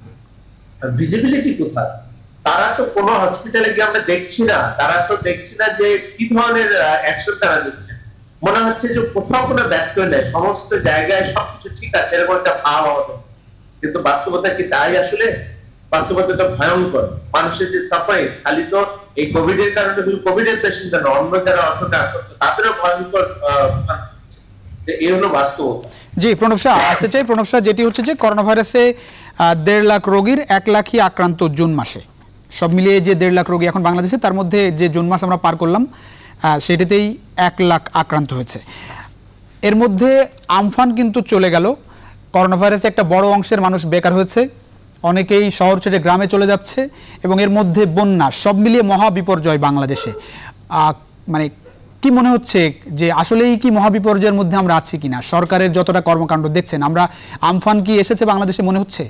ভিজিবিলিটি কোথায়? তারা তো কোনো হসপিটালে গিয়ে আমরা দেখছি না, তারা তো দেখছি না যে কি ধরনের অ্যাকশন তারা নিচ্ছে। মনে হচ্ছে যে কোথাও কোনো ব্যত্যয় নেই, সমস্ত জায়গায় সবকিছু ঠিক আছে এরকম একটা ভাব আমাদের, কিন্তু বাস্তবতা কি তাই? আসলে বাস্তবতাটা ভয়ঙ্কর। মানুষের যে সাফারিং, খালি তো এই কোভিড এর কারণে কোভিড এর পেশেন্ট না, অন্য যারা অসুখে আক্রান্ত তাদেরও ভয়ঙ্কর। এই হলো বাস্তবতা। জি প্রণব শাহ আসতে চাই। প্রণব শাহ, যেটি হচ্ছে যে করোনা ভাইরাসে দেড় লাখ রোগীর এক লাখই আক্রান্ত জুন মাসে, সব মিলিয়ে যে দেড় লাখ রোগী এখন বাংলাদেশে, তার মধ্যে যে জুন মাস আমরা পার করলাম সেটাতেই এক লাখ আক্রান্ত হয়েছে। এর মধ্যে আমফান কিন্তু চলে গেল, করোনা ভাইরাসে একটা বড় অংশের মানুষ বেকার হয়েছে, অনেকেই শহর ছেড়ে গ্রামে চলে যাচ্ছে, এবং এর মধ্যে বন্যা, সব মিলিয়ে মহা বিপর্যয় বাংলাদেশে। মানে কি মনে হচ্ছে যে আসলেই কি মহা বিপর্যয়ের মধ্যে আমরা আছি কিনা? সরকারের যতটা কর্মকাণ্ড দেখছেন, আমরা আমফান কি এসেছে বাংলাদেশে মনে হচ্ছে?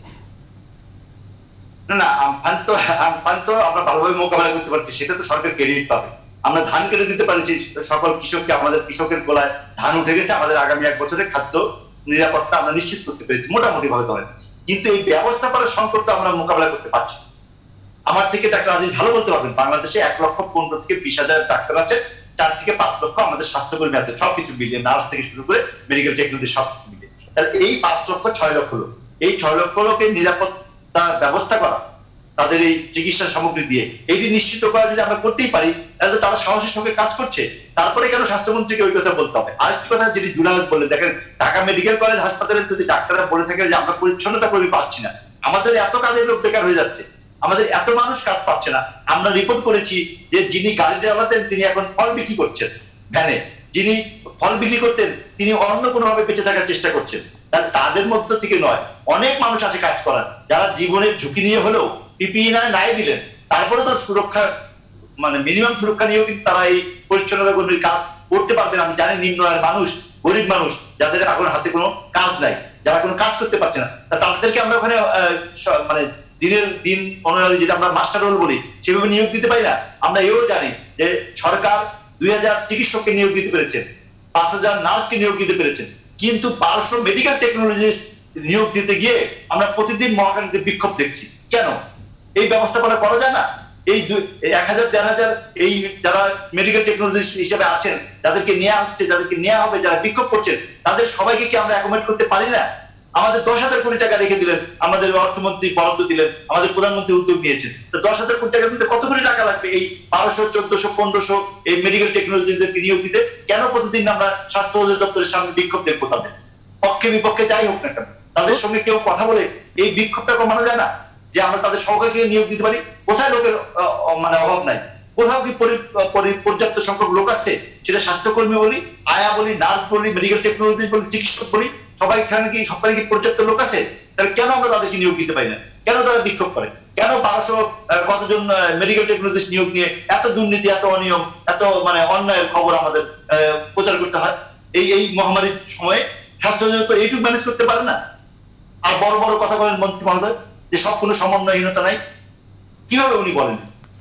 না না, আমফান তো আমফান তো আমরা ভালোভাবে মোকাবেলা করতে পারছি, সেটা তো সরকার ক্রেডিট পাবে। আমরা ধান কেটে দিতে পারছি সকল কৃষককে, আমাদের কৃষকের গোলায় ধান উঠে গেছে, আমাদের আগামী এক বছরে খাদ্য নিরাপত্তা আমরা নিশ্চিত করতে পেরেছি মোটামুটি ভাবে ধরেন। কিন্তু এই ব্যবস্থাপনার সংকট তো আমরা মোকাবেলা করতে পারছি। আমার থেকে ডাক্তার আজিজ ভালো বলতে পারবেন, বাংলাদেশে এক লক্ষ পনেরো থেকে বিশ হাজার ডাক্তার আছে, চার থেকে পাঁচ লক্ষ আমাদের স্বাস্থ্যকর্মী আছে, সবকিছু মিলিয়ে নার্স থেকে শুরু করে মেডিকেল টেকনোলজি সবকিছু মিলিয়ে। তাহলে এই পাঁচ লক্ষ ছয় লক্ষ লোক, এই ছয় লক্ষ লোকের নিরাপত্তা ব্যবস্থা করা, তাদের এই চিকিৎসা সামগ্রী দিয়ে এইটি নিশ্চিত করা যদি আমরা করতেই পারি, তাহলে তারা সাহসের সঙ্গে কাজ করছে। তারপরে কেন স্বাস্থ্যমন্ত্রীকে ওই কথা বলতে হবে? আরেকটি কথা যেটি জুলাইত বললে, দেখেন ঢাকা মেডিকেল কলেজ হাসপাতালে যদি ডাক্তাররা বলে থাকে যে আমরা পরিচ্ছন্নতা কর্মী পাচ্ছি না, আমাদের এত কাজের লোক বেকার হয়ে যাচ্ছে, আমাদের এত মানুষ কাজ পাচ্ছে না। আমরা রিপোর্ট করেছি যে যিনি গাড়ি চালাতেন তিনি এখন ফল বিক্রি করছেন ভ্যানে, যিনি ফল বিক্রি করতেন তিনি অন্য কোনোভাবে বেঁচে থাকার চেষ্টা করছেন। তাদের মধ্য থেকে নয়, অনেক মানুষ আছে কাজ করার, যারা জীবনের ঝুঁকি নিয়ে হলেও পিপিই না নাই দিলেন, তারপরে তো সুরক্ষা মানে মিনিমাম সুরক্ষা নিয়েও কিন্তু তারা এই পরিচ্ছন্নতা কর্মীর কাজ করতে পারবেন। আমি জানি নিম্ন আয়ের মানুষ, গরিব মানুষ, যাদের এখন হাতে কোনো কাজ নাই, যারা কোনো কাজ করতে পারছে না, তাদেরকে আমরা ওখানে মানে দিনের দিন অনুযায়ী যেটা আমরা মাস্টার রোল বলি সেভাবে নিয়োগ দিতে পারি না। আমরা এও জানি যে সরকার দুই হাজার চিকিৎসককে নিয়োগ দিতে পেরেছেন, পাঁচ হাজার নার্সকে নিয়োগ দিতে পেরেছেন, কিন্তু পার্শ্ব মেডিকেল টেকনোলজিস্ট নিয়োগ দিতে গিয়ে আমরা প্রতিদিন মহাখালীতে বিক্ষোভ দেখছি। কেন এই ব্যবস্থাপনা করা যায় না? এই এক হাজার দেড় হাজার এই যারা মেডিকেল টেকনোলজিস্ট হিসেবে আছেন, যাদেরকে নেওয়া হচ্ছে, যাদেরকে নেওয়া হবে, যারা বিক্ষোভ করছেন, তাদের সবাইকে কি আমরা অ্যাকোমোডেট করতে পারি না? আমাদের দশ হাজার কোটি টাকা রেখে দিলেন, আমাদের অর্থমন্ত্রী বরাদ্দ দিলেন, আমাদের প্রধানমন্ত্রী উদ্যোগ নিয়েছেন, তো দশ হাজার কোটি টাকার মধ্যে কত কোটি টাকা লাগবে এই বারোশো চোদ্দশো পনেরোশো এই মেডিকেল টেকনোলজিদেরকে নিয়োগ দিতে? কেন প্রতিদিন আমরা স্বাস্থ্য অধিদপ্তরের সামনে বিক্ষোভ দেখবো? তাদের পক্ষে বিপক্ষে যাই হোক না কেন, তাদের সঙ্গে কেউ কথা বলে এই বিক্ষোভটা কমানো যায় না? যে আমরা তাদের সবাইকে নিয়োগ দিতে পারি। কোথায় লোকের মানে অভাব নাই? কোথাও কি পর্যাপ্ত সংখ্যক লোক আছে? সেটা স্বাস্থ্যকর্মী বলি, আয়া বলি, নার্স বলি, মেডিকেল টেকনোলজিস্ট বলি, চিকিৎসক বলি, সবাই এখানে কি সবাই কি পর্যাপ্ত লোক আছে? তাহলে কেন আমরা তাদেরকে নিয়োগ দিতে পারি না? কেন তারা বিক্ষোভ করে? কেন বারোশো কতজন মেডিকেল টেকনোলজিস্ট নিয়োগ নিয়ে এত দুর্নীতি, এত অনিয়ম, এত মানে অন্যায়ের খবর আমাদের প্রচার করতে হয়? এই এই মহামারীর সময়ে স্বাস্থ্য তো এইটুকু ম্যানেজ করতে পারে না, আর বড় বড় কথা বলেন মন্ত্রী মহোদয় যে সব কোনো সমন্বয়হীনতা নাই। কিভাবে উনি বলেন?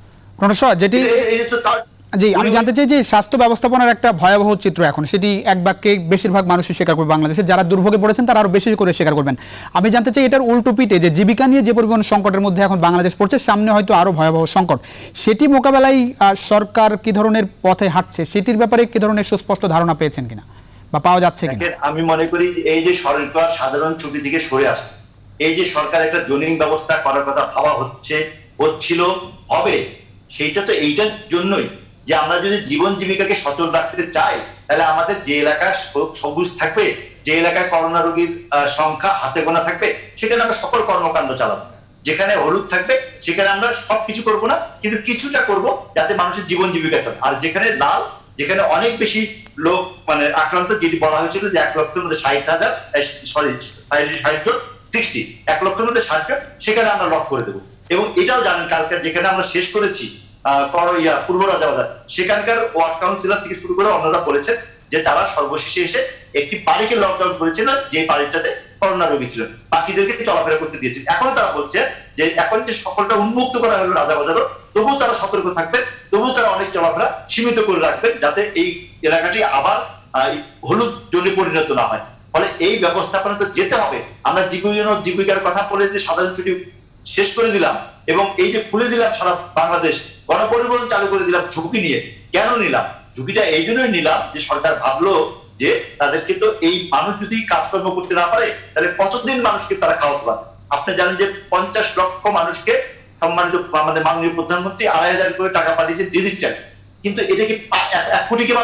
যেটি জি আমি জানতে চাই যে স্বাস্থ্য ব্যবস্থাপনার একটা ভয়াবহ চিত্র এখন, সেটি এক বাক্যে বেশিরভাগ মানুষই স্বীকার করবে, বাংলাদেশে যারা দুর্ভোগে পড়েছেন তারা আরো বেশি করে স্বীকার করবেন। আমি জানতে চাই এটার উল্টো পিঠে যে জীবিকা নিয়ে যে পরিমাণ সংকটের মধ্যে এখন বাংলাদেশ পড়ছে, সামনে হয়তো আরো ভয়াবহ সংকট, সেটি মোকাবেলায় সরকার কি ধরনের পথে হাঁটছে সেটির ব্যাপারে কি ধরনের সুস্পষ্ট ধারণা পেয়েছেন কিনা বা পাওয়া যাচ্ছে কিনা? আমি মনে করি এই যে সরকার সাধারণ ছুটি থেকে সরে আসছে, এই যে সরকার একটা জোনিং ব্যবস্থা করার কথা ভাবা হচ্ছে, হচ্ছিল, হবে, সেইটা তো এইটার জন্যই যে আমরা যদি জীবন জীবিকাকে সচল রাখতে চাই, তাহলে আমাদের যে এলাকা সবুজ থাকবে, যে এলাকায় করোনা রোগীর সংখ্যা হাতে গোনা থাকবে, সেখানে আমরা সকল কর্মকাণ্ড চালাবো। যেখানে হলুদ থাকবে সেখানে আমরা সবকিছু করবো না, কিন্তু কিছুটা করব যাতে মানুষের জীবন জীবিকা চলে। আর যেখানে লাল, যেখানে অনেক বেশি লোক মানে আক্রান্ত, যেটি বলা হয়েছিল যে এক লক্ষের মধ্যে ষাট হাজার সরি ষাট জন সিক্সটি এক লক্ষের মধ্যে ষাট জন, সেখানে আমরা লক করে দেবো। এবং এটাও জানেন কালকে যেখানে আমরা শেষ করেছি করইয়া পূর্ব রাজাবাজার, সেখানকার ওয়ার্ড কাউন্সিলর থেকে শুরু করে অন্যরা বলেছেন যে তারা সর্বশেষে এসে একটি বাড়িকে লকডাউন করেছিল, যে বাড়িটাতে করোনা রোগী ছিল, বাকিদেরকে চলাফেরা করতে দিয়েছে। এখন তারা বলছে যে এখন যে সকলটা উন্মুক্ত করা হলো রাজাবাজারও, তবুও তারা সতর্ক থাকবেন, তবুও তারা অনেক চলাফেরা সীমিত করে রাখবেন, যাতে এই এলাকাটি আবার হলুদ জোনে পরিণত না হয়। ফলে এই ব্যবস্থাপনা তো যেতে হবে। আমরা জীবন জীবিকার কথা বলে যে সাধারণ ছুটি শেষ করে দিলাম এবং এই যে খুলে দিলাম সারা বাংলাদেশ, গণপরিবহন চালু করে দিলাম ঝুঁকি নিয়ে, কেন নিলাম? ঝুঁকিটা এই জন্যই নিলাম যে সরকার ভাবলো যে তাদেরকে তো এই মানুষ যদি কাজকর্ম করতে না পারে তাহলে কতদিন মানুষকে তারা খাওয়াতে পারে। আপনি জানেন যে পঞ্চাশ লক্ষ মানুষকে সম্মানিত আমাদের মাননীয় প্রধানমন্ত্রী আড়াই হাজার করে টাকা পাঠিয়েছে ডিজিটাল, কিন্তু এটা কি এক কোটিকে পাবেন?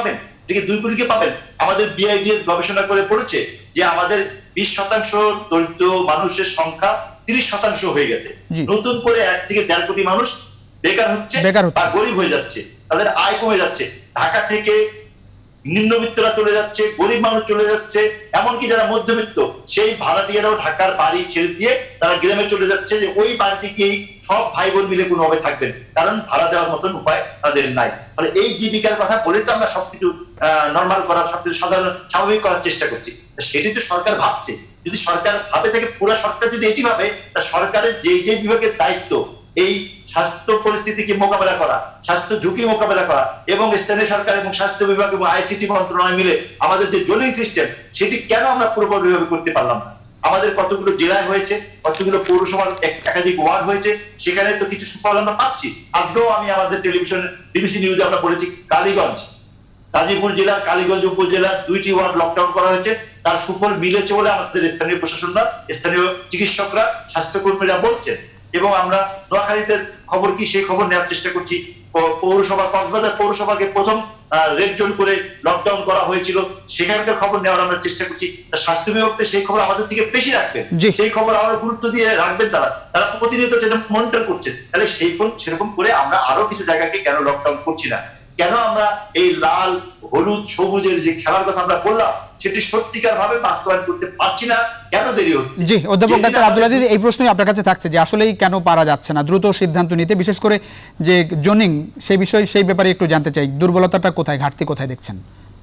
এটাকে দুই কোটিকে পাবেন? আমাদের বিআইডিএস গবেষণা করে পড়েছে যে আমাদের বিশ শতাংশ দরিদ্র মানুষের সংখ্যা তিরিশ শতাংশ হয়ে গেছে। নতুন করে এক থেকে দেড় কোটি মানুষ বেকার হচ্ছে বা গরিব হয়ে যাচ্ছে, তাদের আয় কমে যাচ্ছে। ঢাকা থেকে নিম্নবিত্তরা চলে যাচ্ছে, গরিব মানুষ চলে যাচ্ছে, এমনকি যারা মধ্যবিত্ত সেই ভাড়াটিয়ারাও ঢাকার বাড়ি ছেড়ে দিয়ে তারা গ্রামে চলে যাচ্ছে, যে ওই বাড়িটিকেই সব ভাই বোন মিলে কোনোভাবে থাকবেন, কারণ ভাড়া দেওয়ার মতন উপায় তাদের নাই। মানে এই জীবিকার কথা বলে তো আমরা সবকিছু নর্মাল করার, সবকিছু সাধারণ স্বাভাবিক করার চেষ্টা করছি। সেটি তো সরকার ভাবছে। যদি সরকার ভাবে থাকে, পুরো সরকার যদি এটি ভাবে, তা সরকারের যে যে বিভাগের দায়িত্ব এই স্বাস্থ্য পরিস্থিতিকে মোকাবেলা করা, স্বাস্থ্য ঝুঁকি মোকাবেলা করা, এবং স্থানীয় সরকার এবং স্বাস্থ্য বিভাগ এবং আইসিটি মন্ত্রণালয় মিলে আমাদের যে জোনিং সিস্টেম, সেটি কেন আমরা পুরোপুরিভাবে করতে পারলাম না? আমাদের কতগুলো জেলায় হয়েছে, কতগুলো পৌরসভার একাধিক ওয়ার্ড হয়েছে, সেখানে তো কিছু সুফল আমরা পাচ্ছি। আজকেও আমি আমাদের টেলিভিশন ডিবিসি নিউজে আমরা বলেছি, কালীগঞ্জ, গাজীপুর জেলার কালীগঞ্জ উপজেলার দুইটি ওয়ার্ড লকডাউন করা হয়েছে, তার সুফল মিলেছে বলে আমাদের স্থানীয় প্রশাসনরা, স্থানীয় চিকিৎসকরা, স্বাস্থ্যকর্মীরা বলছেন। এবং আমরা নোয়াখালীতে খবর কি, সেই খবর নেওয়ার চেষ্টা করছি। পৌরসভা, কক্সবাজার পৌরসভাকে প্রথম রেড জোন করে লকডাউন করা হয়েছিল, সেখানকার খবর নেওয়ার আমরা চেষ্টা করছি। স্বাস্থ্য বিভাগকে সেই খবর আমাদের থেকে বেশি রাখবেন, সেই খবর আরো গুরুত্ব দিয়ে রাখবেন তারা, তারা প্রতিনিয়ত সেটা মনিটর করছেন। তাহলে সেই সেরকম করে আমরা আরো কিছু জায়গাকে কেন লকডাউন করছি না? কেন আমরা এই লাল হলুদ সবুজের যে খেলার কথা আমরা বললাম, সেটি সত্যিকার ভাবে বাস্তবায়ন করতে পারছি না? কেন দেরি হচ্ছে? জি, অধ্যাপক ডাক্তার আব্দুল আজিজ, এই প্রশ্নই আপনার কাছে থাকছে যে আসলেই কেন পারা যাচ্ছে না দ্রুত সিদ্ধান্ত নিতে, বিশেষ করে যে জোনিং, সেই বিষয়, সেই ব্যাপারে একটু জানতে চাই। দুর্বলতাটা কোথায়, ঘাটতি কোথায় দেখছেন?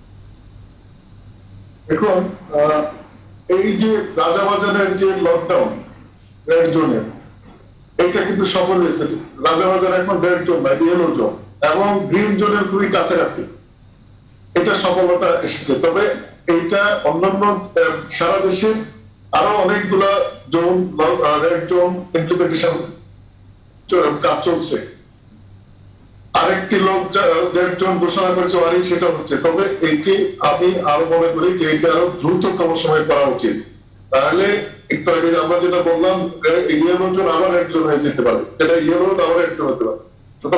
এখন এই যে রাজাবাজারের যে লকডাউন রেড জোনের, এটা কিন্তু সফল হয়েছে। রাজাবাজার এখন রেড জোন বা ইয়েলো জোন এবং গ্রিন জোনের খুবই কাছাকাছি, এটা সফলতা এসেছে। তবে এইটা অন্যান্য সারা দেশে আরো অনেকগুলা জোন, রেড জোন ইমপ্লিমেন্টেশন কাজ চলছে। আরেকটি লোক রেড জোন ঘোষণা করেছে, আর সেটা হচ্ছে। তবে এইটি আমি আরো মনে করি যে এটা আরো দ্রুততম সময় করা উচিত। তাহলে একটু আগে আমরা যেটা বললাম, ইয়েলো জোন আবার রেড জোন হয়ে যেতে পারে, সেটা ইয়েলো আবার রেড জোন হতে পারে।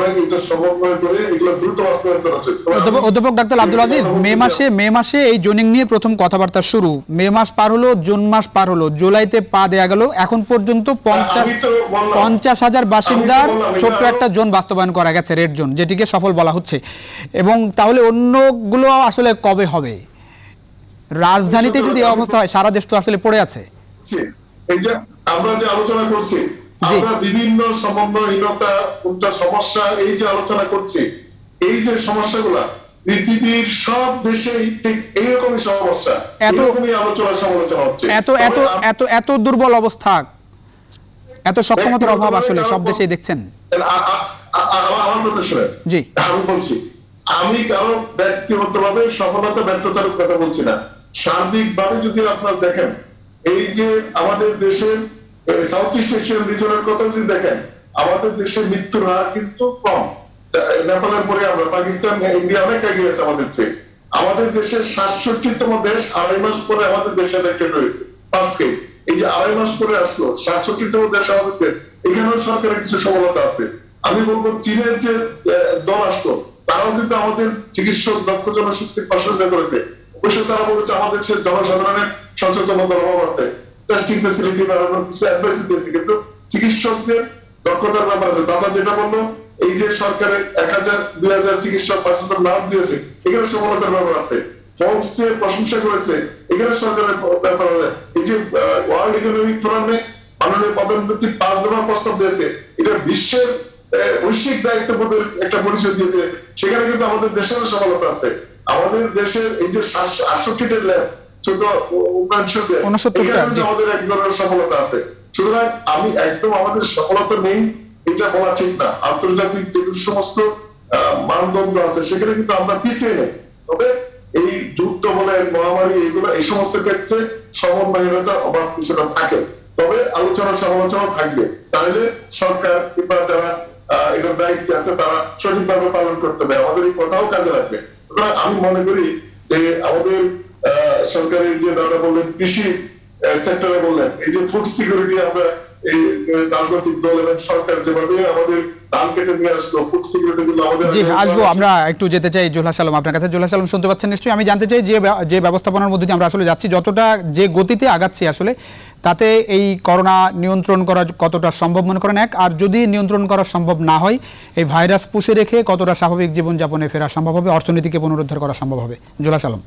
অধ্যাপক ডাক্তার আব্দুল আজিজ, মে মাসে মে মাসে এই জোনিং নিয়ে প্রথম কথাবার্তা শুরু, মে মাস পার হলো, জুন মাস পার হলো, জুলাইতে পা দেয়া গেল, এখন পর্যন্ত পঞ্চাশ পঞ্চাশ হাজার বাসিন্দার ছোট্ট একটা জোন বাস্তবায়ন করা গেছে, রেড জোন, যেটিকে সফল বলা হচ্ছে। এবং তাহলে অন্যগুলো আসলে কবে হবে? রাজধানীতে যদি অবস্থা হয়, সারা দেশ তো আসলে পড়ে আছে। এই যে আমরা যে আলোচনা করছি, আমরা বিভিন্ন সমন্বয়হীনতা, কোনটা সমস্যা, এই যে আলোচনা করছি, এই যে সমস্যাগুলা পৃথিবীর সব দেশেই ঠিক এইরকমই সমস্যা, এরকমই আলোচনা সমালোচনা হচ্ছে। এত এত এত এত দুর্বল অবস্থা, এত সক্ষমতার অভাব আসলে সব দেশেই দেখছেন। আমার কথা শুনেন, জি আমি বলছি, আমি কারো ব্যক্তিগতভাবে সফলতা ব্যর্থতার কথা বলছি না, সার্বিকভাবে যদি আপনারা দেখেন, এই যে আমাদের দেশের সাউথ ইস্ট এশিয়ান রিজনের কথা যদি দেখেন, আমাদের দেশের মৃত্যুর হার কিন্তু কম। নেপালের পরে আমরা, পাকিস্তান, ইন্ডিয়া অনেক এগিয়ে আছে আমাদের চেয়ে। আমাদের দেশের সাতষট্টিতম দেশ, আড়াই মাস পরে আমাদের দেশে রেকর্ড হয়েছে ফার্স্ট কেস। এই যে আড়াই মাস পরে আসলো, সাতষট্টিতম দেশ আমাদের দেশ, এখানেও সরকারের কিছু সফলতা আছে। আমি বলবো চীনের যে দল আসলো, তারাও কিন্তু আমাদের চিকিৎসক দক্ষ জনশক্তির প্রশংসা করেছে। অবশ্য তারা বলেছে আমাদের দেশের জনসাধারণের সচেতনতার অভাব আছে, টেস্টিং ফ্যাসিলিটি বাড়ানো, কিছু অ্যাডভাইস দিয়েছে, কিন্তু চিকিৎসকদের দক্ষতার ব্যাপার আছে। দাদা যেটা বললো, এই যে সরকারের এক হাজার দুই হাজার চিকিৎসক পাঁচ হাজার নাম দিয়েছে, এখানে সফলতার ব্যাপার আছে। ফোর্বসে প্রশংসা করেছে, এখানে সরকারের ব্যাপার আছে। এই যে ওয়ার্ল্ড ইকোনমিক ফোরামে মাননীয় প্রধানমন্ত্রী পাঁচ দফা প্রস্তাব দিয়েছে, এটা বিশ্বের বৈশ্বিক দায়িত্ববোধের একটা পরিচয় দিয়েছে, সেখানে কিন্তু আমাদের দেশের সফলতা আছে। আমাদের দেশের এই যে আটষট্টিটা ল্যাব, ছোট আমাদের এক ধরনের সফলতা আছে। সুতরাং আমি একদম আমাদের সফলতা নেই এটা বলা ঠিক না। আন্তর্জাতিক যে সমস্ত মানদণ্ড আছে, সেখানে কিন্তু আমরা পিছিয়ে নেই। তবে এই যুদ্ধ বলে, মহামারী, এগুলো এই সমস্ত ক্ষেত্রে সমন্বয়হীনতার অভাব কিছুটা থাকে। তবে আলোচনা সমালোচনা থাকবে, তাহলে সরকার কিংবা যারা এটার দায়িত্বে আছে তারা সঠিকভাবে পালন করতে হবে, আমাদের এই কথাও কাজে লাগবে। সুতরাং আমি মনে করি যে আমাদের সরকারের যে দাদা বললেন, কৃষি সেক্টরে বললেন, এই যে ফুড সিকিউরিটি, আমরা এই রাজনৈতিক দল এবং সরকার যেভাবে আমাদের ধান কেটে নিয়ে আসলো, ফুড সিকিউরিটি দিল আমাদের। জি আসবো, আমরা একটু যেতে চাই জুলহাস আলম আপনার কাছে। জুলহাস আলম শুনতে পাচ্ছেন নিশ্চয়ই? আমি জানতে চাই যে যে ব্যবস্থাপনার মধ্যে দিয়ে আমরা আসলে যাচ্ছি, যতটা যে গতিতে আগাচ্ছি আসলে, তাতে এই করোনা নিয়ন্ত্রণ করা কতটা সম্ভব মনে করেন এক, আর যদি নিয়ন্ত্রণ করা সম্ভব না হয় এই ভাইরাস পুষে রেখে কতটা স্বাভাবিক জীবনযাপনে ফেরা সম্ভব হবে, অর্থনীতিকে পুনরুদ্ধার করা সম্ভব হবে? জুলহাস আলম।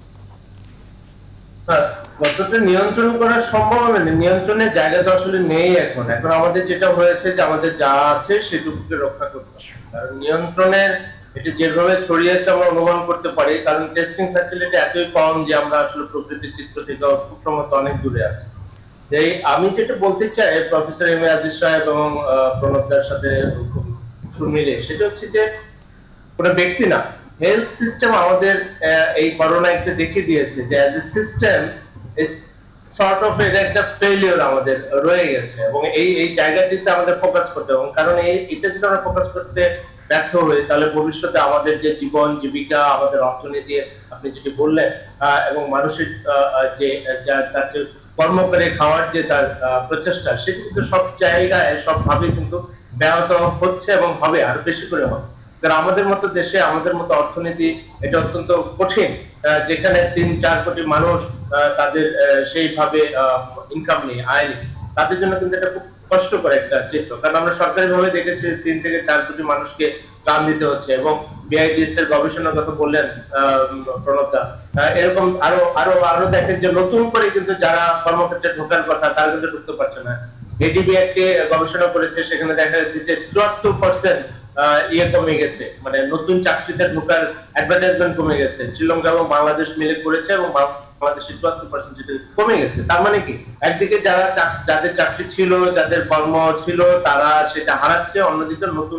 হ্যাঁ, কতটা নিয়ন্ত্রণ করা সম্ভব হবে না, নিয়ন্ত্রণের জায়গা তো আসলে নেই এখন। এখন আমাদের যেটা হয়েছে যে আমাদের যা আছে সেটুকুকে রক্ষা করতে হবে। কারণ নিয়ন্ত্রণের এটা যেভাবে ছড়িয়েছে আমরা অনুমান করতে পারি, কারণ টেস্টিং ফ্যাসিলিটি এতই কম যে আমরা আসলে প্রকৃতির চিত্র থেকে প্রথমত অনেক দূরে আছি। এই আমি যেটা বলতে চাই প্রফেসর এম এ আজিজ সাহেব এবং প্রণবদার সাথে সুর মিলে, সেটা হচ্ছে যে কোনো ব্যক্তি না, হেলথ সিস্টেম আমাদের এই করোনা একটা দেখিয়ে দিয়েছে যে as a system is sort of এর একটা ফেলিওর আমাদের রয়ে গেছে, এবং এই এই জায়গাটিতে আমাদের ফোকাস করতে হবে। কারণ এই এটা যদি আমরা ফোকাস করতে ব্যর্থ হই, তাহলে ভবিষ্যতে আমাদের যে জীবন জীবিকা, আমাদের অর্থনীতি আপনি যেটি বললেন, এবং মানুষের যে তার যে কর্ম করে খাওয়ার যে তার প্রচেষ্টা, সেটি কিন্তু সব জায়গায় সবভাবে কিন্তু ব্যাহত হচ্ছে এবং হবে, আরো বেশি করে হবে। কারণ আমাদের মতো দেশে, আমাদের মতো অর্থনীতি এটা অত্যন্ত কঠিন, যেখানে তিন চার কোটি মানুষ তাদের সেইভাবে ইনকাম নেই, আয় নেই, তাদের জন্য কিন্তু এটা খুব কষ্টকর একটা চিত্র। কারণ আমরা সরকারি ভাবে দেখেছি তিন থেকে চার কোটি মানুষকে কাম দিতে হচ্ছে, এবং বিআইডিএস এর গবেষণার কথা বললেন প্রণবদা, এরকম আরো আরো আরো দেখেন যে নতুন করে কিন্তু যারা কর্মক্ষেত্রে ঢোকার কথা তারা কিন্তু ঢুকতে পারছে না। এডিবি একটি গবেষণা করেছে, সেখানে দেখা যাচ্ছে যে চুয়াত্তর পার্সেন্ট ইয়ে কমে গেছে, মানে নতুন চাকরিতে ঢোকার অ্যাডভার্টাইজমেন্ট কমে গেছে। শ্রীলঙ্কা এবং বাংলাদেশ মিলে করেছে, এবং বাংলাদেশে চুয়াত্তর পার্সেন্ট কমে গেছে। তার মানে কি, একদিকে যারা যাদের চাকরি ছিল, যাদের কর্ম ছিল, তারা সেটা হারাচ্ছে, অন্যদিকে নতুন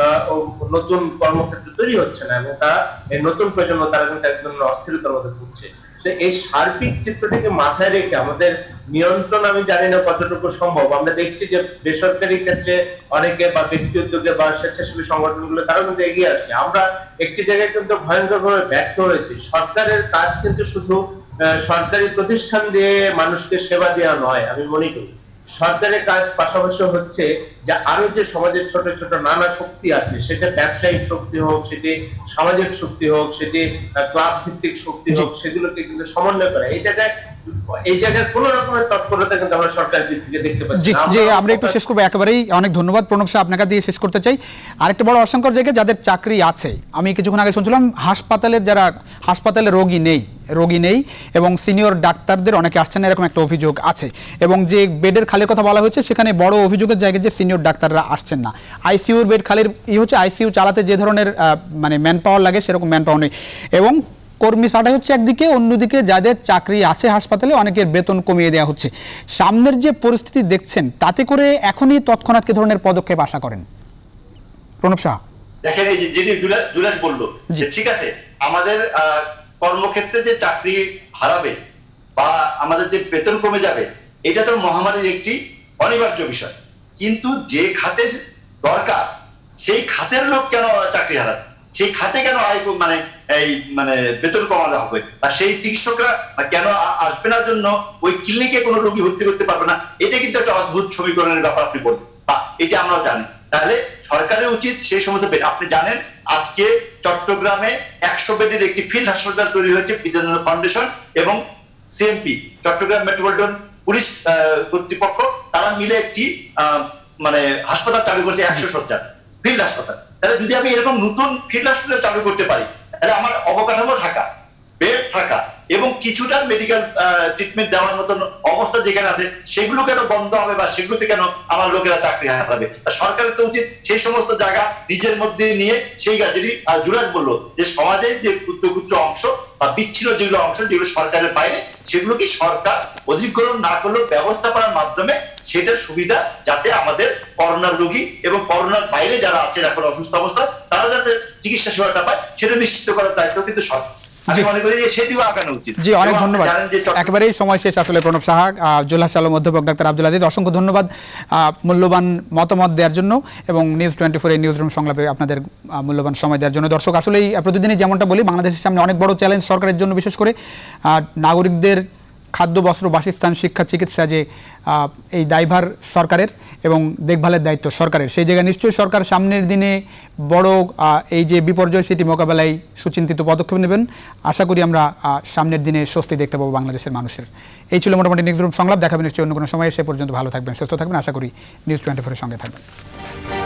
নতুন কর্মক্ষেত্র তৈরি হচ্ছে না, এবং তারা এই নতুন প্রজন্ম তারা কিন্তু একদম অস্থিরতার মধ্যে ভুগছে। এই সার্বিক চিত্রটিকে মাথায় রেখে আমাদের নিয়ন্ত্রণ, আমি জানি না কতটুকু সম্ভব। আমরা দেখছি যে বেসরকারি ক্ষেত্রে অনেকে বা ব্যক্তি উদ্যোগে বা স্বেচ্ছাসেবী সংগঠনগুলো তারাও কিন্তু এগিয়ে আসছে। আমরা একটি জায়গায় কিন্তু ভয়ঙ্করভাবে ব্যর্থ হয়েছি। সরকারের কাজ কিন্তু শুধু সরকারি প্রতিষ্ঠান দিয়ে মানুষকে সেবা দেওয়া নয়, আমি মনে করি সরকারের কাজ পাশাপাশি হচ্ছে যে আরো যে সমাজের ছোট ছোট নানা শক্তি আছে, সেটা ব্যবসায়িক শক্তি হোক, সেটি সামাজিক শক্তি হোক, সেটি ক্লাব ভিত্তিক শক্তি হোক, সেগুলোকে কিন্তু সমন্বয় করা। এই জায়গায় এই জায়গায় কোন রকমের তৎপরতা কিন্তু আমরা সরকারের দিক থেকে দেখতে পাচ্ছি। জি জি, আমরা একটু শেষ করবো একেবারেই। অনেক ধন্যবাদ প্রণব সাহেব, আপনাকে দিয়ে শেষ করতে চাই। আরেকটা বড় অসংখ্য জায়গায় যাদের চাকরি আছে, আমি কিছুক্ষণ আগে শুনছিলাম হাসপাতালের যারা হাসপাতালে রোগী নেই রোগী নেই এবং সিনিয়র ডাক্তারদের অনেকে আসছেন না, এরকম একটা অভিযোগ আছে। এবং যে বেডের খালির কথা বলা হয়েছে, সেখানে বড় অভিযোগের জায়গায় যে সিনিয়র ডাক্তাররা আসছেন না। আইসিইউর বেড খালির ই হচ্ছে, আইসিইউ চালাতে যে ধরনের মানে ম্যান পাওয়ার লাগে সেরকম ম্যান পাওয়ার নেই, এবং কর্মী ছাঁটাই হচ্ছে একদিকে, অন্যদিকে যাদের চাকরি আছে হাসপাতালে অনেকের বেতন কমিয়ে দেওয়া হচ্ছে। সামনের যে পরিস্থিতি দেখছেন, তাতে করে এখনই তৎক্ষণাৎ কি ধরনের পদক্ষেপ আশা করেন? প্রণব শাহ। দেখেন, এই যে যেটি জুলাস বললো, ঠিক আছে, আমাদের কর্মক্ষেত্রে যে চাকরি হারাবে বা আমাদের যে বেতন কমে যাবে, এটা তো মহামারীর একটি অনিবার্য বিষয়। কিন্তু যে খাতে দরকার সেই খাতের লোক কেন চাকরি হারাবে, সেই খাতে কেন মানে এই মানে বেতন কমানো হবে, বা সেই চিকিৎসকরা কেন আসবে না জন্য ওই ক্লিনিকে কোনো রোগী ভর্তি করতে পারবে না? এটা কিন্তু একটা অদ্ভুত সমীকরণের ব্যাপার আপনি বলবেন, বা এটা আমরাও জানি। তাহলে সরকারের উচিত সেই সমস্ত বেড, আপনি জানেন আজকে চট্টগ্রামে একশো বেডের একটি ফিল্ড হাসপাতাল তৈরি হয়েছে বিদ্যানন্দ ফাউন্ডেশন এবং সিএমপি, চট্টগ্রাম মেট্রোপলিটন পুলিশ কর্তৃপক্ষ, তারা মিলে একটি মানে হাসপাতাল চালু করেছে, একশো শয্যার ফিল্ড হাসপাতাল। তাহলে যদি আমি এরকম নতুন ফিল্ড হাসপাতাল চালু করতে পারি, তাহলে আমার অবকাঠামো থাকা, বেড থাকা এবং কিছুটা মেডিকেল ট্রিটমেন্ট দেওয়ার মতন অবস্থা যেখানে আছে, সেগুলো কেন বন্ধ হবে বা সেগুলোতে কেন আমার লোকেরা চাকরি হারাবে? সরকারের তো উচিত সেই সমস্ত জায়গা নিজের মধ্যে নিয়ে সেই যেটি জুলাস বললো যে সমাজের যে ক্ষুদ্র ক্ষুদ্র অংশ বা বিচ্ছিন্ন যেগুলো অংশ যেগুলো সরকারের বাইরে, সেগুলোকে সরকার অধিগ্রহণ না করলেও ব্যবস্থাপনার মাধ্যমে সেটার সুবিধা যাতে আমাদের করোনার রোগী এবং করোনার বাইরে যারা আছেন এখন অসুস্থ অবস্থা, তারা যাতে চিকিৎসা সেবাটা পায় সেটা নিশ্চিত করার দায়িত্ব কিন্তু সরকার। জি, অনেক ধন্যবাদ। একেবারেই সময় শেষ আসলে প্রণব সাহা, জুলহাস আলম, অধ্যাপক ডাক্তার আব্দুল আজিজ, অসংখ্য ধন্যবাদ মূল্যবান মতামত দেওয়ার জন্য এবং নিউজ টোয়েন্টি ফোর এই নিউজ রুম সংলাপে আপনাদের মূল্যবান সময় দেওয়ার জন্য। দর্শক, আসলেই প্রতিদিনই যেমনটা বলি, বাংলাদেশের সামনে অনেক বড় চ্যালেঞ্জ সরকারের জন্য, বিশেষ করে নাগরিকদের খাদ্য বস্ত্র বাসস্থান শিক্ষা চিকিৎসা যে এই দায়ভার সরকারের এবং দেখভালের দায়িত্ব সরকারের, সেই জায়গায় নিশ্চয়ই সরকার সামনের দিনে বড় এই যে বিপর্যয় সেটি মোকাবেলায় সুচিন্তিত পদক্ষেপ নেবেন। আশা করি আমরা সামনের দিনে স্বস্তি দেখতে পাবো বাংলাদেশের মানুষের। এই ছিল মোটামুটি নিউজ রুম সংলাপ। দেখাবেন নিশ্চয়ই অন্য কোনো সময়ে। সে পর্যন্ত ভালো থাকবেন, সুস্থ থাকবেন। আশা করি নিউজ টোয়েন্টি ফোরের সঙ্গে থাকবেন।